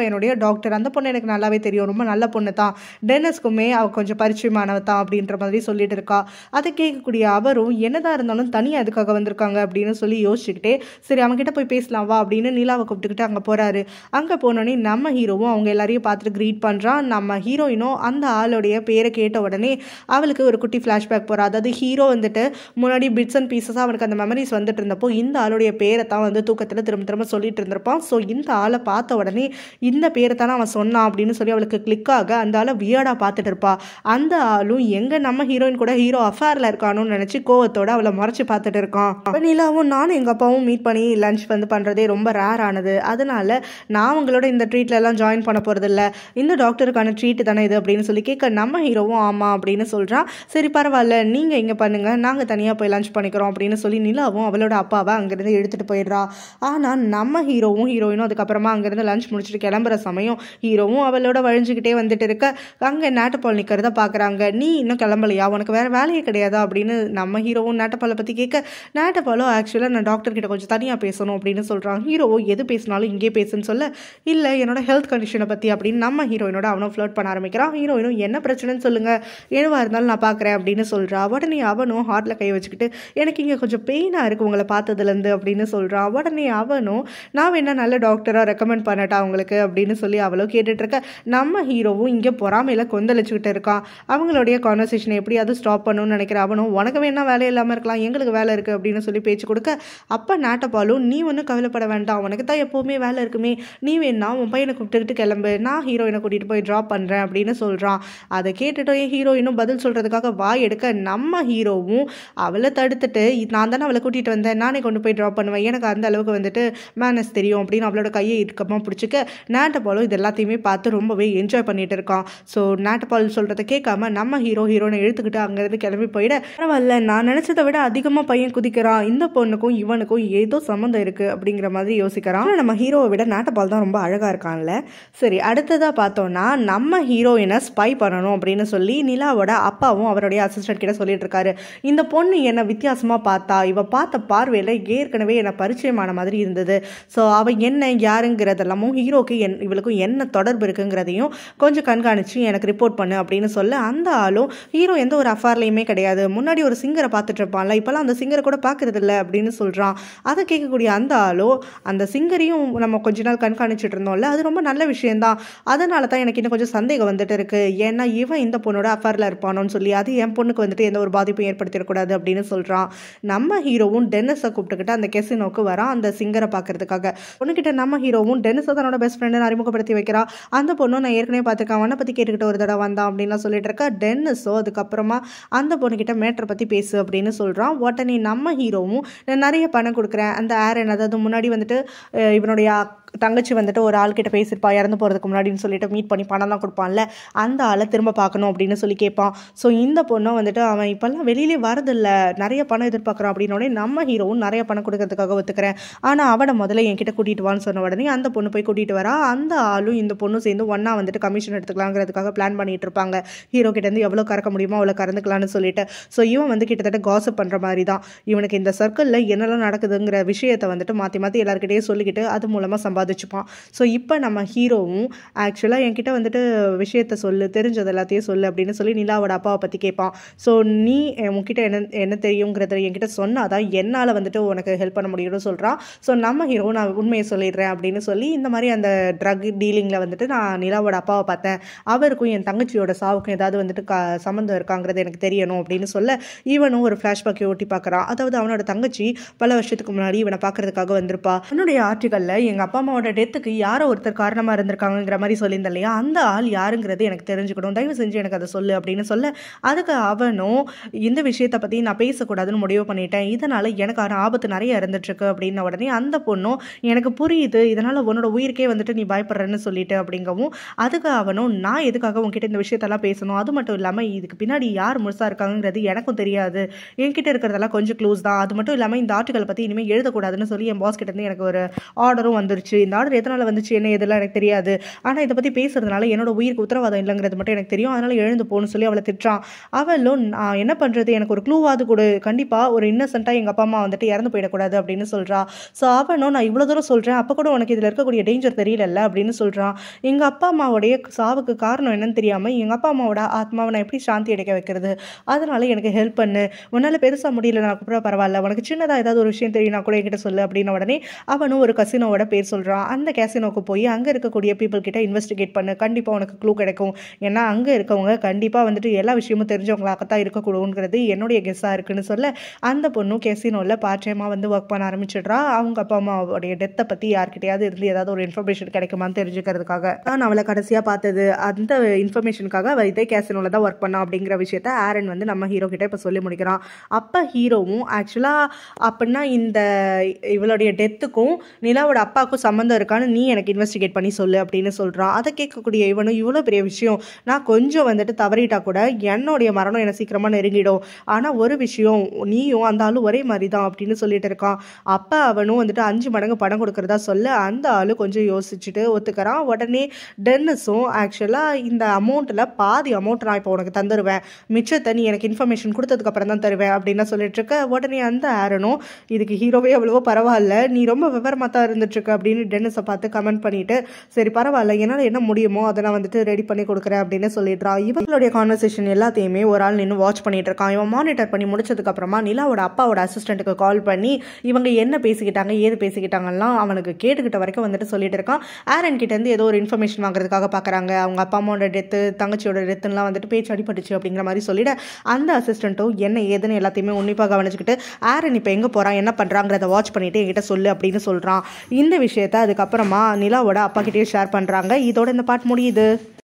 பையனுடைய டாக்டர். அந்த பொண்ணு எனக்கு நல்லாவே தெரியும், ரொம்ப நல்ல பொண்ணு தான், டென்னிஸ்க்குமே அவ கொஞ்சம் பரிச்சயமானவ தான் அப்படின்ற மாதிரி சொல்லிட்டு இருக்கா. அதை கேட்கக்கூடிய அவரும் என்னதான் இருந்தாலும் தனியாக எதுக்காக வந்திருக்காங்க அப்படின்னு சொல்லி யோசிச்சுக்கிட்டே சரி அவங்ககிட்ட போய் பேசலாம் வா அப்படின்னு நிலாவை கூப்பிட்டுக்கிட்டு அங்கே போகிறாரு. அங்கே போனோடனே நம்ம ஹீரோவும் அவங்க எல்லாரையும் பார்த்துட்டு க்ரீட் பண்ணுறான். நம்ம ஹீரோயினும் அந்த ஆளுடைய பேரை கேட்ட உடனே அவளுக்கு ஒரு குட்டி ஃப்ளாஷ்பேக் போகிறா. அதாவது ஹீரோ வந்துட்டு முன்னாடி பிட்ஸ் அண்ட் பீசஸாக அவனுக்கு அந்த மெமரிஸ் வந்துட்டு இருந்தப்போ இந்த ஆளுடைய பேரை தான் வந்து தூக்கத்தில் திரும்ப திரும்ப சொல்லிட்டு இருந்திருப்பான். ஸோ இந்த ஆளை பார்த்த உடனே இந்த பேரை தானே அவன் சொன்னான் அப்படின்னு சொல்லி அவளுக்கு கிளிக் ஆக அந்த ஆளை வியர்டாக பார்த்துட்டு இருப்பா. அந்த ஆளும் எங்கே நம்ம ஹீரோயின் கூட ஹீரோ அஃபேரில் இருக்கானோன்னு நினச்சி கோவத்தோட அவளை முறைச்சி பார்த்துட்டு இருக்கான். அப்போ நிலாவும் நானும் எங்கள் அப்பாவும் மீட் பண்ணி லஞ்ச் வந்து பண்ணுறதே ரொம்ப ரேர் ஆனது, அதனால நான் உங்களோட இந்த ட்ரீட்ல எல்லாம் ஜாயின் பண்ண போகிறது இல்லை, இந்த டாக்டருக்கான ட்ரீட் தானே இது அப்படின்னு சொல்லி கேட்க நம்ம ஹீரோவும் ஆமாம் அப்படின்னு சொல்கிறான். சரி பரவாயில்ல நீங்கள் இங்கே பண்ணுங்கள், நாங்கள் தனியாக போய் லஞ்ச் பண்ணிக்கிறோம் அப்படின்னு சொல்லி நிலாவும் அவளோட அப்பாவை அங்கேருந்து எடுத்துகிட்டு போயிடுறா. ஆனால் நம்ம ஹீரோவும் ஹீரோயினும் அதுக்கப்புறமா அங்கேருந்து லஞ்ச் முடிச்சுட்டு கிளம்புற சமயம் ஹீரோவும் அவளோட வழிஞ்சுக்கிட்டே வந்துட்டு இருக்க அங்கே நாட்டப்பால் நிற்கிறத பார்க்குறாங்க. நீ இன்னும் கிளம்பலையா, உனக்கு வேறு வேலையே கிடையாதா அப்படின்னு நம்ம ஹீரோவும் நாட்டப்பாலை பற்றி கேட்க நாட்டப்பாலோ ஆக்சுவலாக நான் டாக்டர் கிட்ட கொஞ்சம் தனியாக பேசணும் அப்படின்னு சொல்கிறான். ஹீரோவோ எது பேசினாலும் இங்கே பேசுன்னு சொல்ல இல்லை என்னோட ஹெல்த் கண்டிஷனை பற்றி அப்படின்னு நம்ம ஹீரோயினோட அவனும் ஃப்ளோட் பண்ண ஆரம்பிக்கிறான். ஹீரோயினும் என்ன பிரச்சனைன்னு சொல்லுங்கள், எதுவாக இருந்தாலும் நான் பார்க்குறேன் அப்படின்னு சொல்கிறா. உடனே அவனும் ஹார்ட்டில் கை வச்சுக்கிட்டு எனக்கு இங்கே கொஞ்சம் பெயினாக இருக்குது உங்களை பார்த்ததுலேருந்து அப்படின்னு சொல்கிறான். உடனே அவனும் நான் வேணா நல்ல டாக்டராக ரெக்கமெண்ட் பண்ணட்டா அவங்களுக்கு அப்படின்னு சொல்லி அவளோ கேட்டுட்ருக்க நம்ம ஹீரோவும் இங்கே பொறாமையில் கொந்தளிச்சுக்கிட்டு இருக்கான். அவங்களுடைய கான்வர்சேஷனை எப்படியாவது ஸ்டாப் பண்ணணும்னு நினைக்கிற அவனும் உனக்கு வேணா வேலை இல்லாமல் இருக்கலாம், எங்களுக்கு வேலை இருக்குது அப்படின்னு சொல்லி பேச்சு கொடுக்க அப்போ நாட்டப்பாலும் நீ ஒன்றும் கவலைப்பட வேண்டாம், உனக்கு தான் எப்போவுமே வேலை இருக்குமே, நீ வேணா உன் பையனை கூப்பிட்டுக்கிட்டு கிளம்பு, நான் ஹீரோயினை கூட்டிகிட்டு போய் ட்ராப் பண்ணுறேன் அப்படின்னு சொல்கிறான். அதை கேட்டுட்டு ஹீரோயினும் பதில் சொல்கிறதுக்காக வாய் எடுக்க நம்ம ஹீரோவும் அவளை தடுத்துட்டு நான் தானே அவளை கூட்டிகிட்டு வந்தேன், நானே கொண்டு போய் ட்ராப் பண்ணுவேன், எனக்கு அந்த அளவுக்கு வந்துட்டு மேனஸ் தெரியும் அப்படின்னு அவளோட கையை இறுக்கமாக பிடிச்சிக்க நாட்டப்பாலும் இது எல்லாத்தையுமே பார்த்து ரொம்பவே என்ஜாய் பண்ணிட்டு இருக்கான். ஸோ நாட்டப்பால் சொல்கிறத கேட்காம நம்ம ஹீரோ ஹீரோனை இழுத்துக்கிட்டு அங்கேருந்து கிளம்பி போயிட பரவாயில்ல நான் நினச்சதை விட அதிகமாக பையன் குதிக்கிறான், இந்த பொண்ணுக்கும் இவனுக்கும் ஏதோ சம்மந்தம் இருக்குது அப்படிங்கிற மாதிரி யோசிக்கிறான். நம்ம ஹீரோவை விட நாட்டப்பால் தான் ரொம்ப அழகாக இருக்கான்ல. சரி அடுத்ததாக பார்த்தோன்னா நம்ம ஹீரோயினை ஸ்பை பண்ணணும் அப்படின்னு சொல்லி நிலாவோட அப்பாவும் அவருடைய அசிஸ்டன்ட் கிட்ட சொல்லிட்டு இருக்காரு. இந்த பொண்ணு என்னை வித்தியாசமாக பார்த்தா, இவ பார்த்த பார்வையில் ஏற்கனவே என்னை பரிச்சயமான மாதிரி இருந்தது, ஸோ அவள் என்ன யாருங்கிறதெல்லாமும் ஹீரோக்கு என் இவளுக்கும் என்ன தொடர்பு இருக்குங்கிறதையும் கொஞ்சம் கண்காணிச்சு எனக்கு ரிப்போர்ட் பண்ணு அப்படின்னு சொல்ல அந்த ஆளும் ஹீரோ எந்த ஒரு அஃபார்லையுமே கிடையாது, முன்னாடி ஒரு சிங்கரை பார்த்துட்டு இருப்பான்ல இப்போல்லாம் அந்த சிங்கரை கூட பார்க்கறது இல்லை அப்படின்னு சொல்கிறான். அதை கேட்கக்கூடிய அந்த ஆளும் அந்த சிங்கரையும் நம்ம கொஞ்ச நாள் கண்காணிச்சுட்டு இருந்தோம்ல அது ரொம்ப நல்ல விஷயம்தான், அதனால தான் எனக்கு இன்னும் கொஞ்சம் சந்தேகம் வந்துட்டு இருக்கு, ஏன்னா இவன் இந்த பொண்ணோட அஃபாரில் இருப்பானோன்னு சொல்லி அது என் பொண்ணுக்கு வந்துட்டு எந்த ஒரு பாதிப்பும் ஏற்படுத்திடக்கூடாது அப்படின்னு சொல்கிறான். நம்ம ஹீரோவும் டென்னிஸை கூப்பிட்டுக்கிட்டு அந்த கெசினோக்கு வரான் அந்த சிங்கரை பார்க்கறதுக்காக. பொண்ணுக்கிட்ட நம்ம ஹீரோவும் டென்னிஸை தன்னோட பெஸ்ட் ஃப்ரெண்டு அறிமுகப்படுத்தி வைக்கிறா. அந்த பொண்ணும் நான் ஏற்கனவே பார்த்துருக்கேன், அவனை பற்றி கேட்டுக்கிட்டு ஒரு தடவை வந்தான் அப்படின்லாம் சொல்லிட்டு இருக்கா. டென்னிஸோ அதுக்கப்புறமா அந்த பொண்ணுக்கிட்ட மேட்டரை பற்றி பேசு அப்படின்னு சொல்கிறான். உடனே நம்ம ஹீரோவும் நிறைய பணம் கொடுக்குறேன், அந்த ஏரன் அதாவது முன்னாடி வந்துட்டு இவனுடைய தங்கச்சி வந்துட்டு ஒரு ஆள்கிட்ட பேசியிருப்பா இறந்து போகிறதுக்கு முன்னாடின்னு சொல்லிட்டு மீட் பண்ணி பணம்லாம் கொடுப்பான்ல, அந்த ஆளை திரும்ப பார்க்கணும் அப்படின்னு சொல்லி கேட்பான். ஸோ இந்த பொண்ணும் வந்துட்டு அவன் இப்போல்லாம் வெளியிலே வரதில்லை, நிறைய பணம் எதிர்பார்க்குறான் அப்படின்னோடனே நம்ம ஹீரோவும் நிறைய பணம் கொடுக்கறதுக்காக ஒத்துக்கிறேன், ஆனால் அவனை முதல்ல என்கிட்ட கூட்டிகிட்டு வான்னு சொன்ன உடனே அந்த பொண்ணு போய் கூட்டிகிட்டு வரா. அந்த ஆளும் இந்த பொண்ணும் சேர்ந்து ஒன்றா வந்துட்டு கமிஷன் எடுத்துக்கலாங்கிறதுக்காக பிளான் பண்ணிட்டு இருப்பாங்க. ஹீரோ கிட்டேருந்து எவ்வளோ கறக்க முடியுமோ அவ்வளோ கறந்துக்கலான்னு சொல்லிட்டு. ஸோ இவன் வந்து கிட்டத்தட்ட காசப் பண்ணுற மாதிரி தான், இவனுக்கு இந்த சர்க்கிளில் என்னெல்லாம் நடக்குதுங்கிற விஷயத்தை வந்துட்டு மாற்றி மாற்றி எல்லாருக்கிட்டே சொல்லிக்கிட்டு அது மூலமாக சம்பாதிச்சுப்பான். ஸோ இப்போ நம்ம ஹீரோவும் ஆக்சுவலாக என்கிட்ட வந்துட்டு விஷயத்த சொல்லு, தெரிஞ்சது எல்லாத்தையும் சொல்லு அப்படின்னு சொல்லி நிலாவோட அப்பாவை பற்றி கேட்பான். ஸோ நீ உன்கிட்ட என்ன என்ன தெரியுங்கிறத என்கிட்ட சொன்னாதான் என்னால் வந்துட்டு உனக்கு ஹெல்ப் பண்ண முடியும்னு சொல்கிறான். ஸோ நம்ம ஹீரோ நான் உண்மையை சொல்லிடுறேன் அப்படின்னு சொல்லி இந்த மாதிரி அந்த ட்ரக் டீலிங்கில் வந்துட்டு நான் நிலாவோட அப்பாவை பார்த்தேன், அவருக்கும் என் தங்கச்சியோட சாவுக்கும் ஏதாவது வந்துட்டு க சம்மந்தம் இருக்காங்கிறது எனக்கு தெரியணும் அப்படின்னு சொல்ல இவனும் ஒரு ஃப்ளாஷ்பேக்கை ஓட்டி பார்க்குறான். அதாவது அவனோட தங்கச்சி பல வருஷத்துக்கு முன்னாடி இவனை பார்க்கறதுக்காக வந்திருப்பா. அவனுடைய ஆர்டிக்கலில் எங்கள் அப்பா அம்மாவோட டெத்துக்கு யாரோ ஒருத்தர் காரணமாக இருந்திருக்காங்கிற மாதிரி சொல்லியிருந்தேன் இல்லையா, அந்த ஆள் யாருங்கிறது எனக்கு தெரிஞ்சுக்கணும், தயவு செஞ்சு எனக்கு அதை சொல்லு அப்படின்னு சொல்ல அதுக்கு அவனும் இந்த விஷயத்தை பற்றி நான் பேசக்கூடாதுன்னு முடிவு பண்ணிட்டேன், இதனால் எனக்கான ஆபத்து நிறைய இருந்துட்டுருக்கு அப்படின்ன உடனே அந்த பொண்ணும் எனக்கு புரியுது, இதனால் உன்னோட உயிருக்கே வந்துட்டு நீ பயப்படுறேன்னு சொல்லிட்டு அப்படிங்கவும் அதுக்கு அவனும் நான் எதுக்காக உங்ககிட்ட இந்த விஷயத்தெல்லாம் பேசணும், அது மட்டும் இல்லாமல் இதுக்கு பின்னாடி யார் முழுசாக இருக்காங்கிறது எனக்கும் தெரியாது, என்கிட்ட இருக்கிறதெல்லாம் கொஞ்சம் க்ளோஸ் தான், அது மட்டும் இல்லாமல் இந்த ஆர்டிக்கல் பற்றி இனிமேல் எழுதக்கூடாதுன்னு சொல்லி என் பாஸ் கிட்டேருந்து எனக்கு ஒரு ஆர்டரும் வந்துருச்சு, இந்த ஆர்டர் எதனால் வந்துச்சு என்ன இதெல்லாம் எனக்கு தெரியாது, ஆனால் இதை பற்றி பேசுறதுனால என்னோட உயிருக்கு உத்தரவாதம் இல்லைங்கிறது மட்டும் எனக்கு தெரியும், அதனால் எழுந்து போகணும்னு சொல்லி அவளை திட்டுறான். அவளும் நான் என்ன பண்ணுறது, எனக்கு ஒரு க்ளூவாது கொடு, கண்டிப்பாக ஒரு இன்னசென்ட்டாக எங்கள் அப்பா அம்மா வந்துட்டு இறந்து போயிடக்கூடாது அப்படின்னு சொல்கிறா. ஸோ அவனும் நான் இவ்வளோ தூரம் சொல்கிறேன், அப்போ கூட உனக்கு இதில் இருக்கக்கூடிய டேஞ்சர் தெரியலல்ல அப்படின்னு சொல்கிறான். எங்கள் அப்பா அம்மாவுடைய சாவுக்கு காரணம் என்னன்னு தெரியாமல் எங்கள் அப்பா அம்மாவோட ஆத்மாவை நான் எப்படி சாந்தி அடைக்க வைக்கிறது, அதனால எனக்கு ஹெல்ப் பண்ணு, உன்னால் பெருசாக முடியல நான் கூட பரவாயில்ல, உனக்கு சின்னதாக ஏதாவது ஒரு விஷயம் தெரியும் நான் கூட என்கிட்ட சொல்லு அப்படின்ன உடனே அவனும் ஒரு கசினோவோட பேர் சொல்கிறான். அந்த கேசினோக்கு போய் அங்கே இருக்கக்கூடிய பீப்புள் கிட்ட இன்வெஸ்டிகேட் பண்ணு, கண்டிப்பாக உனக்கு க்ளூ கிடைக்கும், ஏன்னா அங்கே இருக்கவங்க கண்டிப்பாக வந்துட்டு எல்லா விஷயமும் தெரிஞ்சவங்களாகத்தான் இருக்கக்கூடாதுங்கிறது என்னுடைய கெஸ்ஸாக இருக்குன்னு சொல்ல அந்த பொண்ணும் கேசினோவில் பார்ட் டைமாக வந்து ஒர்க் பண்ண ஆரம்பிச்சிடுறா. அவங்க அப்பா அம்மாவுடைய டெத்தை பற்றி யார்கிட்டயாவது இருந்து ஏதாவது ஒரு இன்ஃபர்மேஷன் கிடைக்குமான்னு தெரிஞ்சுக்கிறதுக்காக நான் அவளை கடைசியாக பார்த்தது. அந்த இன்ஃபர்மேஷனுக்காக அவள் இதே கேசினோவில் தான் ஒர்க் பண்ணா அப்படிங்கிற விஷயத்த ஆரன் வந்து நம்ம ஹீரோ கிட்ட இப்போ சொல்லி முடிக்கிறான். அப்போ ஹீரோவும் ஆக்சுவலாக அப்படின்னா இந்த இவளுடைய டெத்துக்கும் நிலாவோட அப்பாவுக்கும் சம்மந்தம் இருக்கான்னு நீ எனக்கு இன்வெஸ்டிகேட் பண்ணி சொல்லு அப்படின்னு சொல்கிறான். அதை கேட்கக்கூடிய இவனும் இவ்வளோ பெரிய விஷயம், நான் கொஞ்சம் வந்துட்டு தவறிட்டா கூட என்னுடைய மரணம் என்னை சீக்கிரமாக நெருங்கிடும், ஆனால் ஒரு விஷயம் நீயும் அந்த ஆளும் ஒரே மாதிரி தான் அப்படின்னு சொல்லிட்டு இருக்கான். அப்போ அவனும் வந்துட்டு அஞ்சு மடங்கு பணம் கொடுக்குறதா சொல்ல அந்த ஆளு கொஞ்சம் யோசிச்சுட்டு ஒத்துக்கிறான். உடனே டென்னிஸும் ஆக்சுவலாக இந்த அமௌண்ட்டில் பாதி அமௌண்ட் நான் இப்போ உனக்கு தந்துடுவேன், மிச்சத்தை நீ எனக்கு இன்ஃபர்மேஷன் கொடுத்ததுக்கு அப்புறம் தான் தருவேன் அப்படின்னு சொல்லிட்டு இருக்க. உடனே அந்த ஆரனும் இதுக்கு ஹீரோவே அவ்வளவோ பரவாயில்ல, நீ ரொம்ப விவரமாக தான் இருந்துட்டுருக்க அப்படின்னு டென்னிஸை பார்த்து கமெண்ட் பண்ணிட்டு சரி பரவாயில்ல என்னால் என்ன முடியுமோ அதை நான் வந்துட்டு ரெடி பண்ணி கொடுக்குறேன் அப்படின்னு சொல்லிடுறான். இவங்களுடைய கான்வர்சேஷன் எல்லாத்தையுமே ஒரு ஆள் நின்று வாட்ச் பண்ணிட்டு இருக்கான். இவன் மானிட்டர் பண்ணி முடிச்சதுக்கு அப்புறமா நிலாவோட அப்பாவோட அசிஸ்டண்ட்டுக்கு கால் பண்ணி இவங்க என்ன பேசிக்கிட்டாங்க ஏது பேசிக்கிட்டாங்கலாம் அவனுக்கு கேட்டுக்கிட்ட வரைக்கும் வந்துட்டு சொல்லிட்டு இருக்கான். ஆரன் கிட்ட இருந்து ஏதோ ஒரு இன்ஃபர்மேஷன் வாங்குறதுக்காக பார்க்குறாங்க. அவங்க அப்பா அம்மாவோட டெத்து தங்கச்சியோட டெத்துலாம் வந்துட்டு பேச்சு அடிபட்டுச்சு அப்படிங்கிற மாதிரி சொல்லிட்டு அந்த அசிஸ்டண்ட்டும் என்ன ஏதுன்னு எல்லாத்தையுமே உன்னிப்பாக கவனிச்சுக்கிட்டு ஆரன் இப்போ எங்கே போகிறான் என்ன பண்ணுறாங்கிறத வாட்ச் பண்ணிட்டு என்கிட்ட சொல்லு அப்படின்னு சொல்கிறான். இந்த விஷயத்த அதுக்கப்புறமா நிலாவோட அப்பா கிட்டேயே ஷேர் பண்ணுறாங்க. இதோட இந்த பாட்டு முடியுது.